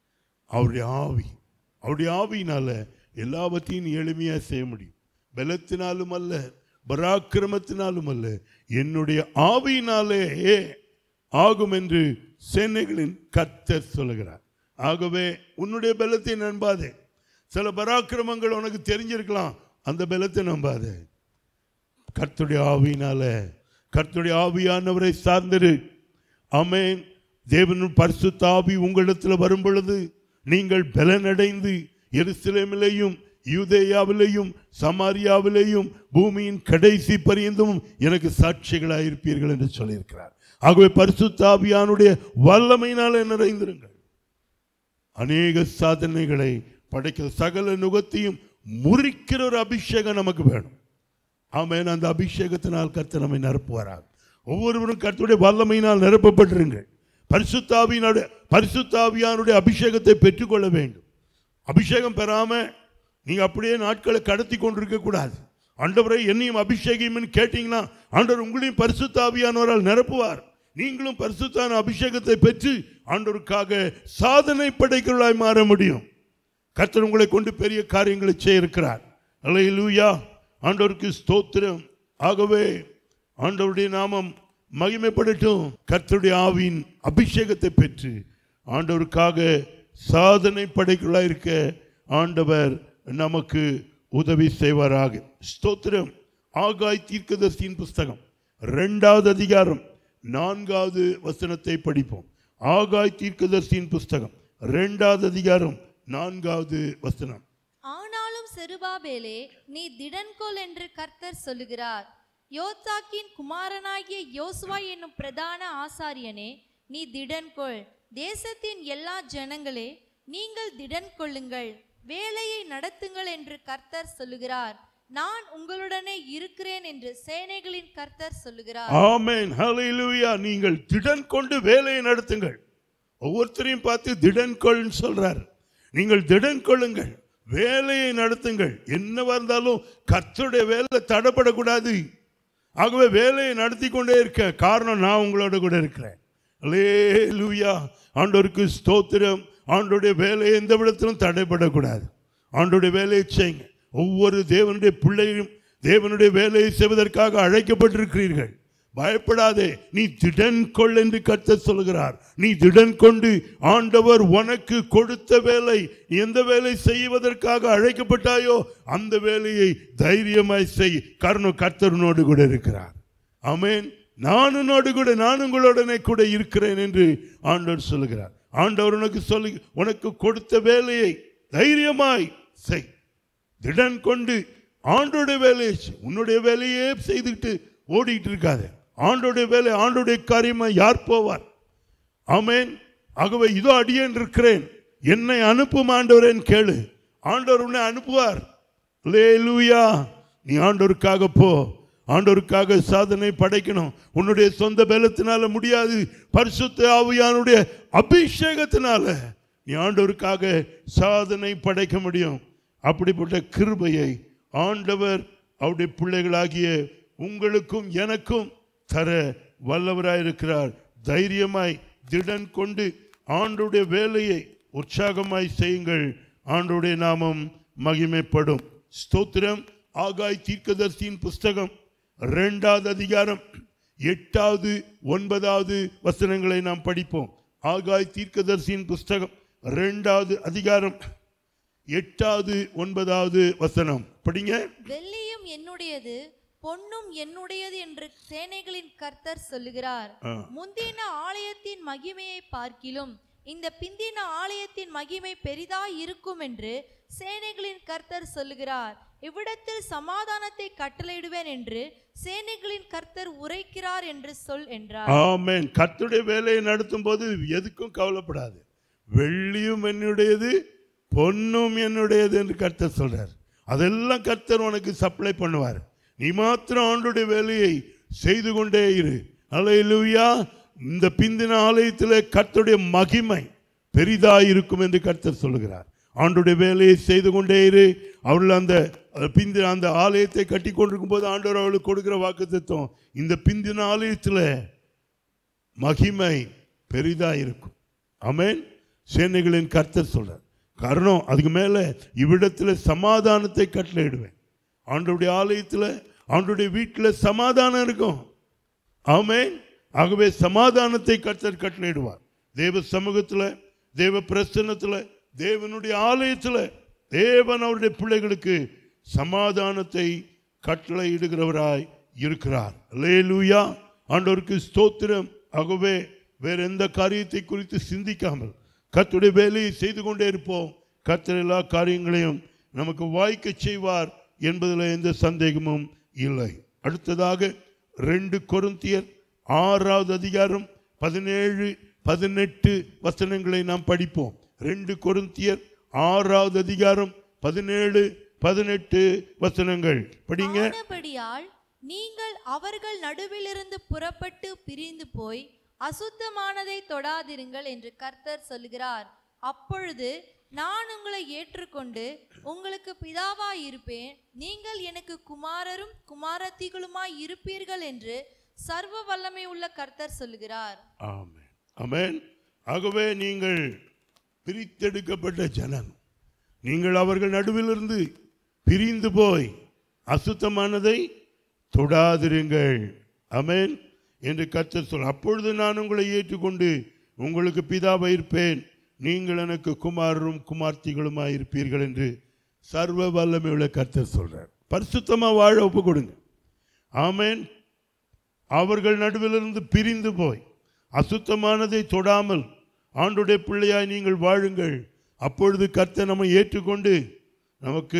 அவருடைய ஆவியினால எல்லாவற்றையும் எளிமையாக செய்ய முடியும். பலத்தினாலும் அல்ல பராக்கிரமத்தினாலும் அல்ல, என்னுடைய ஆவியினாலே ஆகும் என்று சேனைகளின் கர்த்தர் சொல்லுகிறார். ஆகவே உன்னுடைய பலத்தை நம்பாதே. சில பராக்கிரமங்கள் உனக்கு தெரிஞ்சிருக்கலாம், அந்த பலத்தை நம்பாதே. கர்த்தருடைய ஆவியினால, கர்த்தருடைய ஆவியானவரை சார்ந்திரு. ஆமென். தேவனின் பரிசுத்த ஆவி உங்களிடத்தில் வரும் பொழுது நீங்கள் பலனடைந்து எருசலேமிலேயும் யூதேயாவிலேயும் சமாரியாவிலேயும் பூமியின் கடைசி பரியந்தும் எனக்கு சாட்சிகளாயிருப்பீர்கள் என்று சொல்லியிருக்கிறார். ஆகவே பரிசுத்த ஆவியானுடைய வல்லமையினாலே நிறைந்திருங்கள். அநேக சாதனைகளை படைக்கிற சகல நுகத்தையும் முறிக்கிற ஒரு அபிஷேகம் நமக்கு வேணும். ஆமென். அந்த அபிஷேகத்தினால் கர்த்தர் நம்மை நிரப்புவாராக. ஒவ்வொருவரும் கர்த்தருடைய வல்லமையினால் நிரப்பப்பட்டிருங்கள். பரிசுத்த ஆவியானுடைய அபிஷேகத்தை பெற்றுக்கொள்ள வேண்டும். அபிஷேகம் பெறாம நீங்க அப்படியே நாட்களை கடத்தி கொண்டிருக்க கூடாது. ஆண்டவரை என்னையும் அபிஷேகம் கேட்டீங்கன்னா ஆண்டவர் உங்களையும் பரிசுத்த ஆவியானவரால் நிரப்புவார். நீங்களும் பரிசுத்தான அபிஷேகத்தை பெற்று ஆண்டவருக்காக சாதனை படைக்கிறவர்களாய் மாற முடியும். கர்த்தர் உங்களை கொண்டு பெரிய காரியங்களை செய்ய இருக்கிறார். அல்லேலூயா. ஆண்டவருக்கு ஸ்தோத்திரம். ஆகவே ஆண்டவருடைய நாமம் மகிமைப்படட்டும். கர்த்தருடைய ஆவியின் அபிஷேகத்தை பெற்று ஆண்டவருக்காக சாதனை படைக்கிறவர்களாய் இருக்க ஆண்டவர் நமக்கு உதவி செய்வாராக. ஸ்தோத்திரம். ஆகாய் தீர்க்கதரிசியின் புஸ்தகம் 2வது அதிகாரம் 4வது வசனத்தை படிப்போம். ஆகாய் தீர்க்கதரிசியின் புஸ்தகம் 2வது அதிகாரம் 4வது வசனம். ஆனாலும் செருபாபேலே, நீ திடன்கொள் என்று கர்த்தர் சொல்லுகிறார். யோத்தாக்கின் குமாரனாகிய யோசுவா என்னும் பிரதான ஆசாரியனே, நீ திடன்கொள். தேசத்தின் எல்லா ஜனங்களே, நீங்கள் திடன் கொள்ளுங்கள், வேலையை நடத்துங்கள் என்று கர்த்தர் சொல்லுகிறார். நான் உங்களுடனே இருக்கிறேன் என்று சேனைகளின் கர்த்தர் சொல்லுகிறார். ஆமென். ஹல்லேலூயா. நீங்கள் திடன் கொண்டு வேலையை நடத்துங்கள். ஒவ்வொருத்தரையும் பார்த்து திடன் கொள்ன்னு சொல்றார். நீங்கள் திடன் கொள்ளுங்கள், வேலையை நடத்துங்கள். என்னவா இருந்தாலும் கர்த்தருடைய வேலை தடைப்படக்கூடாது. ஆகவே வேலையை நடத்தி கொண்டே இருக்க காரணம் நான் உங்களோட கூட இருக்கிறேன். அல்லேலூயா. ஆண்டவருக்கு ஸ்தோத்திரம். ஆண்டோடைய வேலையை எந்த விடத்திலும் தடைப்படக்கூடாது. ஆண்டோடைய வேலையை செய்யுங்க. ஒவ்வொரு தேவனுடைய பிள்ளையும் தேவனுடைய வேலையை செய்வதற்காக அழைக்கப்பட்டிருக்கிறீர்கள். பயப்படாதே, நீ திடன் கொள் என்று கர்த்தர் சொல்கிறார். நீ திடன் கொண்டு ஆண்டவர் உனக்கு கொடுத்த வேலை, எந்த வேலை செய்வதற்காக அழைக்கப்பட்டாயோ அந்த வேலையை தைரியமாய் செய். காரணம் கர்த்தருனோடு கூட இருக்கிறார். ஆமென். நான் உங்களுடனே கூட இருக்கிறேன் என்று ஆண்டவர் சொல்லுகிறார். ஆண்டவர் உனக்கு கொடுத்த வேலையை தைரியமாய் செய். திடன் கொண்டு ஆண்டோடைய வேலையை செய். உன்னுடைய வேலையே செய்துட்டு ஓடிட்டு இருக்காத. ஆண்டோடைய வேலை, ஆண்டோடைய காரியமா யார் போவார்? ஆமென். ஆகவே இதோ அடியேன் இருக்கிறேன், என்னை அனுப்பும் ஆண்டவரேன்னு கேளு. ஆண்டவர் உன்னை அனுப்புவார். அல்லேலூயா. நீ ஆண்டவருக்காக போ. ஆண்டவருக்காக சாதனை படைக்கணும். உன்னுடைய சொந்த பலத்தினால முடியாது. பரிசுத்த ஆவியானுடைய அபிஷேகத்தினால நீ ஆண்டவருக்காக சாதனை படைக்க முடியும். அப்படிப்பட்ட கிருபையை ஆண்டவர் அவருடைய பிள்ளைகளாகிய உங்களுக்கும் எனக்கும் தர வல்லவராயிருக்கிறார். தைரியமாய் திடன் கொண்டு ஆண்டவருடைய வேலையை உற்சாகமாய் செய்யுங்கள். ஆண்டவருடைய நாமம் மகிமைப்படும். ஸ்தோத்திரம். ஆகாய் தீர்க்கதரிசியின் புஸ்தகம் 2வது அதிகாரம் 8வது 9வது வசனங்களை நாம் படிப்போம். ஆகாய் தீர்க்கதரிசியின் புஸ்தகம் 2வது அதிகாரம் 8வது 9வது வசனம் படிங்க. வெள்ளியும் என்னுடையது, பொன்னும் என்னுடையது என்று சேனைகளின் கர்த்தர் சொல்லுகிறார். முந்தின ஆலயத்தின் மகிமையை பார்க்கிலும் இந்த பிந்தின ஆலயத்தின் மகிமை பெரிதாய் இருக்கும் என்று சேனைகளின் கர்த்தர் சொல்லுகிறார். இவ்விடத்தில் சமாதானத்தை கட்டளையிடுவேன் என்று சேனைகளின் கர்த்தர் உரைக்கிறார் என்று சொல் என்றார். ஆமென். கர்த்தருடைய வேலையை நடத்தும் போது எதுக்கும் கவலைப்படாது. வெள்ளியும் என்னுடையது, பொன்னும் என்னுடையது என்று கர்த்தர் சொல்றார். அதெல்லாம் கர்த்தர் உனக்கு சப்ளை பண்ணுவார். நீ மாத்திரம் ஆண்டவருடைய வேலையை செய்து கொண்டே இரு. அல்லேலூயா. இந்த பிந்தின ஆலயத்தில் கர்த்தருடைய மகிமை பெரிதாயிருக்கும் என்று கர்த்தர் சொல்லுகிறார். ஆண்டவருடைய வேலையை செய்து கொண்டே இரு. அவர்கள் அந்த ஆலயத்தை கட்டி கொண்டிருக்கும் போது ஆண்டவர் அவர்களுக்கு கொடுக்கிற வாக்குத்தத்தம், இந்த பிந்தின ஆலயத்தில் மகிமை பெரிதாயிருக்கும். ஆமென். சேனைகளின் கர்த்தர் சொல்றார். காரணம், அதுக்கு மேல இவ்விடத்தில் சமாதானத்தை கட்டளையிடுவேன். ஆண்டவருடைய ஆலயத்தில், ஆண்டவருடைய வீட்டில் சமாதானம் இருக்கும். ஆமென். ஆகவே சமாதானத்தை கர்த்தர் கட்டளையிடுவார். தேவ சமூகத்தில், தேவ பிரசன்னத்தில், தேவனுடைய ஆலயத்தில் தேவன் அவருடைய பிள்ளைகளுக்கு சமாதானத்தை கட்டளையிடுகிறவராய் இருக்கிறார். அல்லேலூயா. ஆண்டவருக்கு ஸ்தோத்திரம். ஆகவே வேற எந்த காரியத்தை குறித்து சிந்திக்காமல் கர்த்தருடைய வேலையை செய்து கொண்டே இருப்போம். கர்த்தர் எல்லா காரியங்களையும் நமக்கு வாய்க்க செய்வார் என்பதில் எந்த சந்தேகமும் இல்லை. அடுத்ததாக 2 கொரிந்தியர் 6வது அதிகாரம் 17-18 வசனங்களை நாம் படிப்போம். 2 கொரிந்தியர் 6வது அதிகாரம் 17-18 வசனங்கள் படிங்க. ஆனபடியால் நீங்கள் அவர்கள் நடுவிலிருந்து புறப்பட்டு பிரிந்து போய் அசுத்தமானதை தொடாதிருங்கள் என்று கர்த்தர் சொல்கிறார். அப்பொழுது நான் உங்களை ஏற்றுக்கொண்டு உங்களுக்கு பிதாவாய் இருப்பேன், நீங்கள் எனக்கு குமாரரும் குமாரத்திகளுமாய் இருப்பீர்கள் என்று சர்வ வல்லமை உள்ள கர்த்தர் சொல்கிறார். ஆமென். ஆமென். ஆகவே நீங்கள் பிரித்தெடுக்கப்பட்ட ஜனம், நீங்கள் அவர்கள் நடுவிலிருந்து பிரிந்து போய் அசுத்தமானதை தொடாதிருங்கள். ஆமென் என்று கர்த்தர் சொல். அப்பொழுது நான் உங்களை ஏற்றுக்கொண்டு உங்களுக்கு பிதாவாய் இருப்பேன், நீங்கள் எனக்கு குமாரரும் குமார்த்திகளுமாய் இருப்பீர்கள் என்று சர்வ வல்லமை உள்ள கர்த்தர் சொல்றார். பரிசுத்தமா வாழ ஒப்பு கொடுங்க. ஆமென். அவர்கள் நடுவிலிருந்து பிரிந்து போய் அசுத்தமானதை தொடாமல் ஆண்டவருடைய பிள்ளையாய் நீங்கள் வாழுங்கள். அப்பொழுது கர்த்தர் நம்மை ஏற்றுக்கொண்டு நமக்கு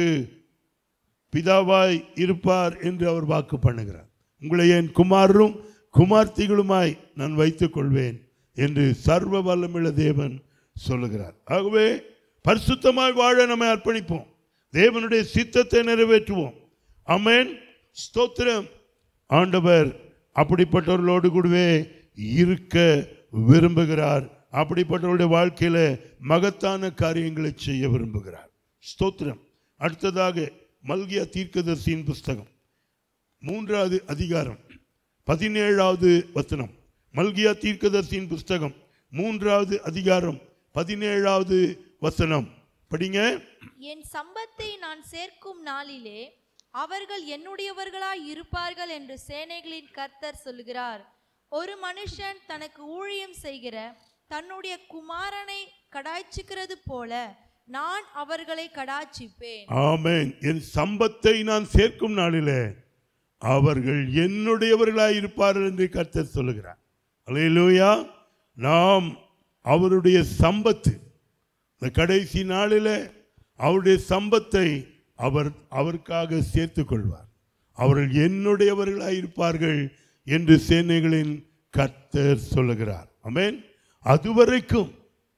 பிதாவாய் இருப்பார் என்று அவர் வாக்கு பண்ணுகிறார். உங்களை என் குமாரரும் குமார்த்திகளுமாய் நான் வைத்துக் கொள்வேன் என்று சர்வ வல்லமையுள்ள தேவன் சொல்லுகிறார். ஆகவே பரிசுத்தமாய் வாழ நம்மை அர்ப்பணிப்போம். தேவனுடைய சித்தத்தை நிறைவேற்றுவோம். ஆமென். ஸ்தோத்திரம். ஆண்டவர் அப்படிப்பட்டவர்களோடு கூடவே இருக்க விரும்புகிறார். அப்படிப்பட்டவருடைய வாழ்க்கையில மகத்தான காரியங்களை செய்ய விரும்புகிறார். ஸ்தோத்திரம். அடுத்ததாக மல்கியா தீர்க்கதரிசியின் புஸ்தகம் 3வது அதிகாரம் 17வது வசனம். மல்கியா தீர்க்கதரிசியின் புஸ்தகம் 3வது அதிகாரம் 17வது வசனம் படிங்க. என் சம்பத்தை நான் சேர்க்கும் நாளிலே அவர்கள் என்னுடையவர்களாய் இருப்பார்கள் என்று சேனைகளின் கர்த்தர் சொல்கிறார். ஒரு மனுஷன் தனக்கு ஊழியம் செய்கிற தன்னுடைய குமாரனை கடாய்ச்சிக்கிறது போல நான் அவர்களை கடாட்சிப்பேன். ஆமென். என் சம்பத்தை நான் சேர்க்கும் நாளிலே அவர்கள் என்னுடையவர்களாய் இருப்பார்கள் என்று கர்த்தர் சொல்லுகிறார். அல்லேலூயா. நாம் அவருடைய சம்பத்து, இந்த கடைசி நாளிலே அவருடைய சம்பத்தை அவருக்காக சேர்த்துக் கொள்வார். அவர்கள் என்னுடையவர்களாய் இருப்பார்கள் என்று சேனைகளின் கர்த்தர் சொல்லுகிறார். ஆமென். அதுவரைக்கும்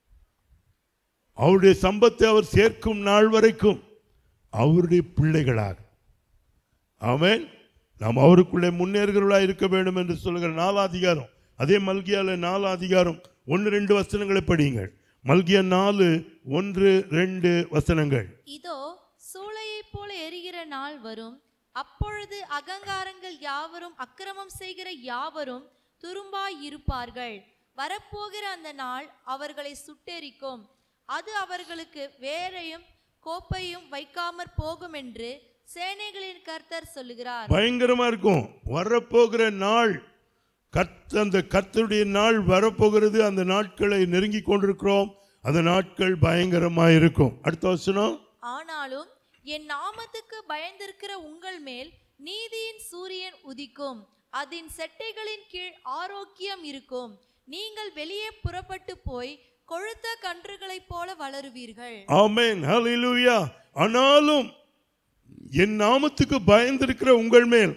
அவருடைய சம்பத்தை அவர் சேர்க்கும் நாள் வரைக்கும் அவருடைய பிள்ளைகளாக, ஆமென், நாம் அவருக்குள்ளே முன்னேறுகிறவர்களாக இருக்க வேண்டும் என்று சொல்லுகிற 4வது அதிகாரம். அதே மல்கியால 4வது அதிகாரம் 1-2 வசனங்களை படியுங்கள். மல்கியா 4:1-2 வசனங்கள். இதோ சூளையை போல எரிகிற நாள் வரும், அப்பொழுது அகங்காரங்கள் யாவரும் அக்கிரமம் செய்கிற யாவரும் துரும்பாய் இருப்பார்கள். வரப்போகிற அந்த நாள் அவர்களை சுட்டெரிக்கும், அது அவர்களுக்கு வேரையும் கோப்பையும் வைக்காமற் போகும் என்று சேனைகளின் கர்த்தர் சொல்லுகிறார். பயங்கரமா இருக்கும். வரப்போகிற நாள், அந்த கர்த்தருடைய நாள் வரப்போகிறது. அந்த நாட்களை நெருங்கி கொண்டிருக்கிறோம். அந்த நாட்கள் பயங்கரமா இருக்கும். அடுத்த வசனம். ஆனாலும் என் நாமத்துக்கு பயந்திருக்கிற உங்கள் மேல் நீதியின் சூரியன் உதிக்கும், அதன் செட்டைகளின் கீழ் ஆரோக்கியம் இருக்கும், நீங்கள் வெளியே புறப்பட்டு போய் கொழுத்த கன்றுகளைப் போல வளருவீர்கள். ஆமென். ஹல்லேலூயா. ஆனாலும் என் நாமத்துக்கு பயந்திருக்கிற உங்கள் மேல்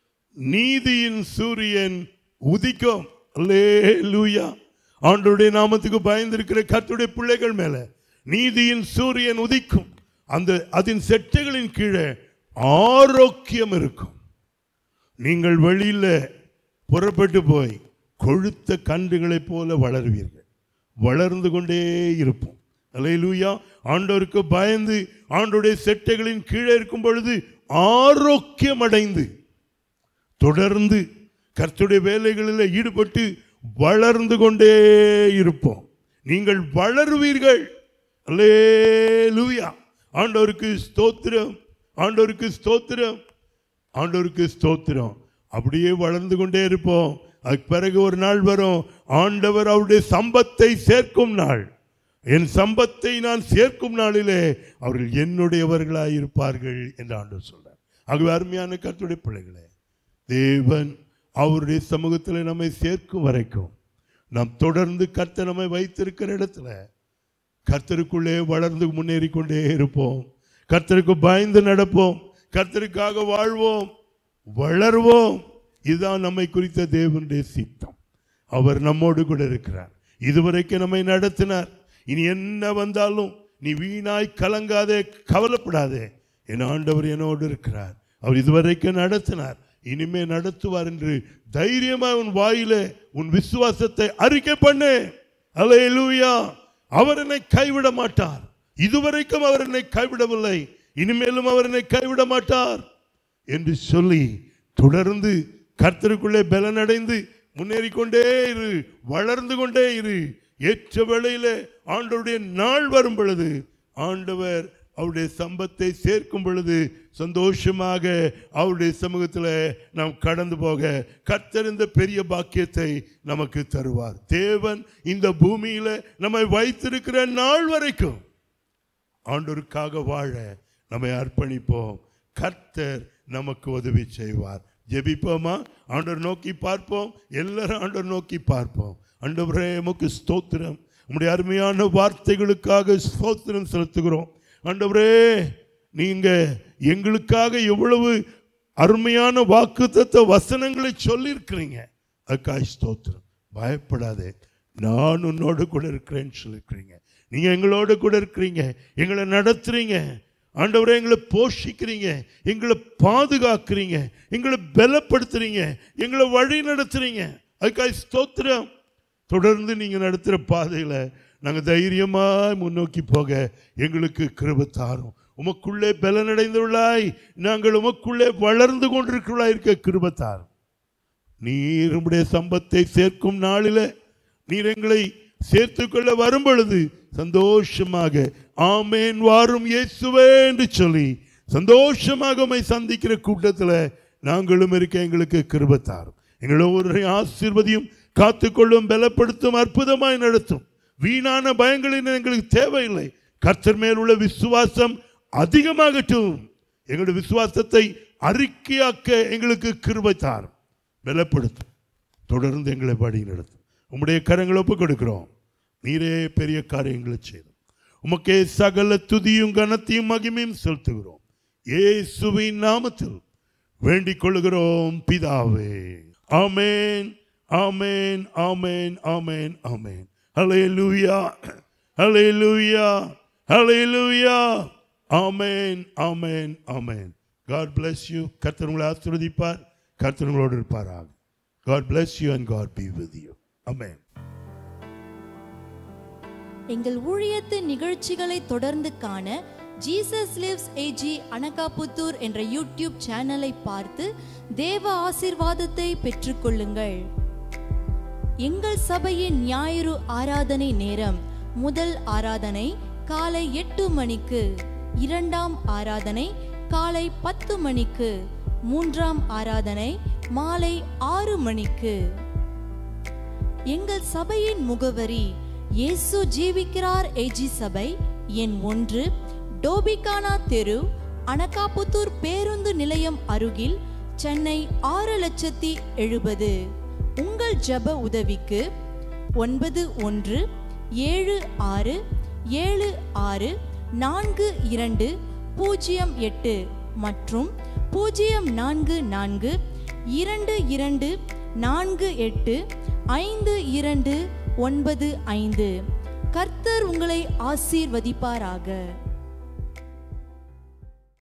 நீதியின் சூரியன் உதிக்கும். அல்லேலூயா. ஆண்டவருடைய நாமத்துக்கு பயந்திருக்கிற கர்த்தருடைய பிள்ளைகள் மேல நீதியின் சூரியன் உதிக்கும். அதன் செட்டைகளின் கீழே ஆரோக்கியம் இருக்கும். நீங்கள் வெளியில புறப்பட்டு போய் கொழுத்த கன்றுகளைப் போல வளருவீர்கள். வளர்ந்து கொண்டே இருப்போம். அல்லேலூயா. ஆண்டவருக்கு பயந்து ஆண்டவருடைய செட்டைகளின் கீழே இருக்கும் பொழுது ஆரோக்கியம் அடைந்து தொடர்ந்து கர்த்தருடைய வேலைகளில் ஈடுபட்டு வளர்ந்து கொண்டே இருப்போம். நீங்கள் வளருவீர்கள். அல்லேலூயா. ஆண்டவருக்கு ஸ்தோத்திரம், ஆண்டவருக்கு ஸ்தோத்திரம், ஆண்டவருக்கு ஸ்தோத்திரம். அப்படியே வளர்ந்து கொண்டே இருப்போம். அதுக்கு பிறகு ஒரு நாள் வரும், ஆண்டவர் அவருடைய சம்பத்தை சேர்க்கும் நாள். என் சம்பத்தை நான் சேர்க்கும் நாளிலே அவர்கள் என்னுடையவர்களாய் இருப்பார்கள் என்று ஆண்டவர் சொல்றார். ஆகவே அருமையான கர்த்தருடைய பிள்ளைகளே, தேவன் அவருடைய சமூகத்தில் நம்மை சேர்க்கும் வரைக்கும் நாம் தொடர்ந்து கர்த்தர் நம்மை வைத்திருக்கிற இடத்துல கர்த்தருக்குள்ளே வளர்ந்து முன்னேறி கொண்டே இருப்போம். கர்த்தருக்கு பயந்து நடப்போம். கர்த்தருக்காக வாழ்வோம், வளர்வோம். இதுதான் நம்மை குறித்த தேவனுடைய சித்தம். அவர் நம்மோடு கூட இருக்கிறார். இதுவரைக்கும் நம்மை நடத்தினார். இனி என்ன வந்தாலும் நீ வீணாய் கலங்காதே, கவலைப்படாதே. என் ஆண்டவர் என்னோடு இருக்கிறார். அவர் இதுவரைக்கும் நடத்தினார், இனிமே நடத்துவார் என்று தைரியமாக உன் வாயில உன் விசுவாசத்தை அறிக்கை பண்ணு. அல்லேலூயா. அவர் என்னை கைவிட மாட்டார். இதுவரைக்கும் அவர் என்னை கைவிடவில்லை, இனிமேலும் அவர் என்னை கைவிட மாட்டார் என்று சொல்லி தொடர்ந்து கர்த்தருக்குள்ளே பலனடைந்து முன்னேறி கொண்டே இரு, வளர்ந்து கொண்டே இரு. ஏற்ற வேளையில ஆண்டவருடைய நாள் வரும் பொழுது, ஆண்டவர் அவருடைய சம்பத்தை சேர்க்கும் பொழுது சந்தோஷமாக அவருடைய சமூகத்தில் நாம் கடந்து போக கர்த்தர் இந்த பெரிய பாக்கியத்தை நமக்கு தருவார். தேவன் இந்த பூமியில நம்மை வைத்திருக்கிற நாள் வரைக்கும் ஆண்டவருக்காக வாழ நம்மை அர்ப்பணிப்போம். கர்த்தர் நமக்கு உதவி செய்வார். ஜெபிப்போமா? ஆண்டவர் நோக்கி பார்ப்போம். எல்லாரும் ஆண்டவர் நோக்கி பார்ப்போம். ஆண்டவரே, உமக்கு ஸ்தோத்திரம். உம்முடைய அருமையான வார்த்தைகளுக்காக ஸ்தோத்திரம் செலுத்துகிறோம். ஆண்டவரே, நீங்க எங்களுக்காக எவ்வளவு அருமையான வாக்குத்தத்த வசனங்களை சொல்லியிருக்கிறீங்க. அதுக்காக ஸ்தோத்திரம். பயப்படாதே, நான் உன்னோடு கூட இருக்கிறேன்னு சொல்லியிருக்கிறீங்க. நீங்க எங்களோடு கூட இருக்கிறீங்க, எங்களை நடத்துறீங்க. ஆண்டவரே, எங்களை போஷிக்கிறீங்க, எங்களை பாதுகாக்கிறீங்க, எங்களை பலப்படுத்துறீங்க, எங்களை வழி நடத்துறீங்க. அதுக்காக ஸ்தோத்திரம். தொடர்ந்து நீங்க நடத்துகிற பாதையில நாங்கள் தைரியமாய் முன்னோக்கி போக எங்களுக்கு கிருபை தாரும். உமக்குள்ளே பலனடைந்துள்ளாய், நாங்கள் உமக்குள்ளே வளர்ந்து கொண்டிருக்கிறவளாய் இருக்க கிருபை தாரும். நீர் உம்முடைய சம்பத்தை சேர்க்கும் நாளில நீர் எங்களை சேர்த்துக்கொள்ள வரும் பொழுது சந்தோஷமாக ஆமேன் வாரும் இயேசுவே என்று சொல்லி சந்தோஷமாக உம்மை சந்திக்கிற கூட்டத்தில் நாங்களும் இருக்க எங்களுக்கு கிருபை தாரும். எங்களை ஒவ்வொரு ஆசீர்வதியும், காத்துக்கொள்ளும், பலப்படுத்தும், அற்புதமாய் நடத்தும். வீணான பயங்களின் எங்களுக்கு தேவையில்லை. கர்த்தர் மேல் உள்ள விசுவாசம் அதிகமாகட்டும். எங்களுடைய விசுவாசத்தை அறிக்கையாக்க எங்களுக்கு கிருபை தாரும், பலப்படுத்தும். தொடர்ந்து எங்களை வழி நடத்தும். உம்முடைய கரங்களை ஒப்புக் கொடுக்கிறோம். நீரே பெரிய காரியங்களை செய்யும். உமக்கே சகல துதியும் கனத்தையும் மகிமையும் செலுத்துகிறோம். இயேசுவின் நாமத்தில் வேண்டிக் கொள்கிறோம் பிதாவே. ஆமென், ஆமென், ஆமென், ஆமென், ஆமென். Hallelujah, hallelujah, hallelujah. Amen, amen, amen. God bless you. கர்த்தர் உங்களை ஆசீர்வதிப்பார். கர்த்தர் உங்களோடு இருப்பாராக. God bless you and God be with you. Amen. எங்கள் ஊழியத்தின் நிகழ்ச்சிகளை தொடர்ந்து காண ஜீசஸ் லிவ்ஸ் ஏஜி அனகாபுத்தூர் என்ற யூடியூப் சேனலை பார்த்து தேவ ஆசீர்வாதத்தை பெற்றுக்கொள்ளுங்கள். எங்கள் சபையின் ஞாயிறு ஆராதனை நேரம்: முதல் ஆராதனை காலை 8 மணிக்கு, இரண்டாம் ஆராதனை காலை 10 மணிக்கு, மூன்றாம் ஆராதனை மாலை 6 மணிக்கு. எங்கள் சபையின் முகவரி: இயேசு ஜீவிக்கிறார் ஏஜி சபை, எண் 1, டோபிகானா தெரு, அனகாபுத்தூர் பேருந்து நிலையம் அருகில், சென்னை 6,70,000. உங்கள் ஜெப உதவிக்கு 9176764208 மற்றும் 0422485295. கர்த்தர் உங்களை ஆசீர்வதிப்பாராக.